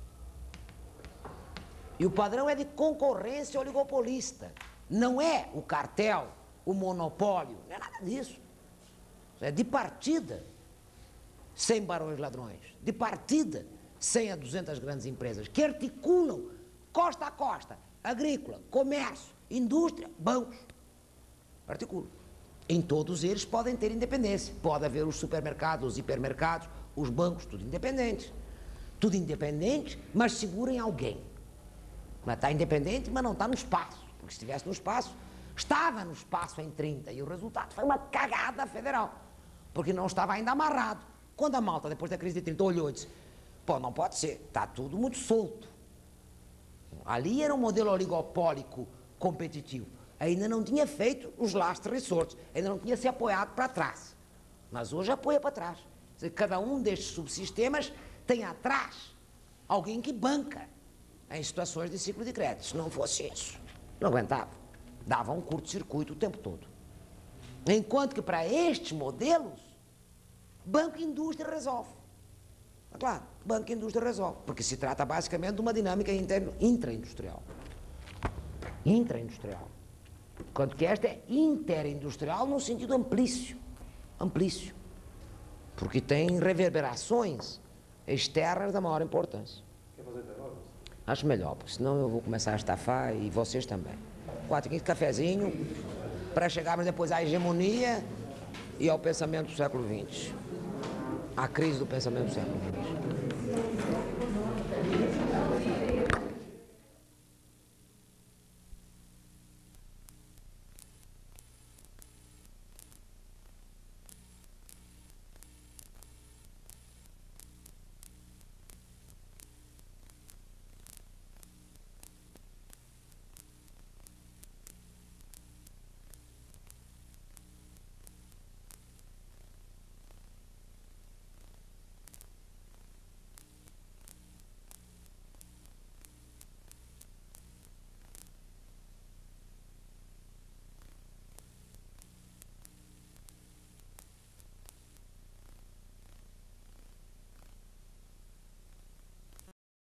E o padrão é de concorrência oligopolista. Não é o cartel, o monopólio, não é nada disso. É de partida, sem barões ladrões. De partida, sem as 200 grandes empresas que articulam costa a costa, agrícola, comércio, indústria, bancos. Articulam. Em todos eles podem ter independência. Pode haver os supermercados, os hipermercados, os bancos, tudo independente. Tudo independente, mas seguro em alguém. Mas está independente, mas não está no espaço. Porque se estivesse no espaço, estava no espaço em 30. E o resultado foi uma cagada federal. Porque não estava ainda amarrado. Quando a malta, depois da crise de 30, olhou e disse: pô, não pode ser, está tudo muito solto. Ali era um modelo oligopólico competitivo. Ainda não tinha feito os last resorts, ainda não tinha se apoiado para trás. Mas hoje apoia para trás. Quer dizer, cada um destes subsistemas tem atrás alguém que banca em situações de ciclo de crédito. Se não fosse isso, não aguentava. Dava um curto-circuito o tempo todo. Enquanto que para estes modelos, banco e indústria resolve. É claro, banco e indústria resolve, porque se trata basicamente de uma dinâmica intraindustrial. Intraindustrial. Enquanto que esta é interindustrial num sentido amplício. Amplício. Porque tem reverberações externas da maior importância.
Quer fazer intervalos?
Acho melhor, porque senão eu vou começar a estafar e vocês também. 4 15 cafezinho, para chegarmos depois à hegemonia e ao pensamento do século XX. A crise do pensamento do século XX.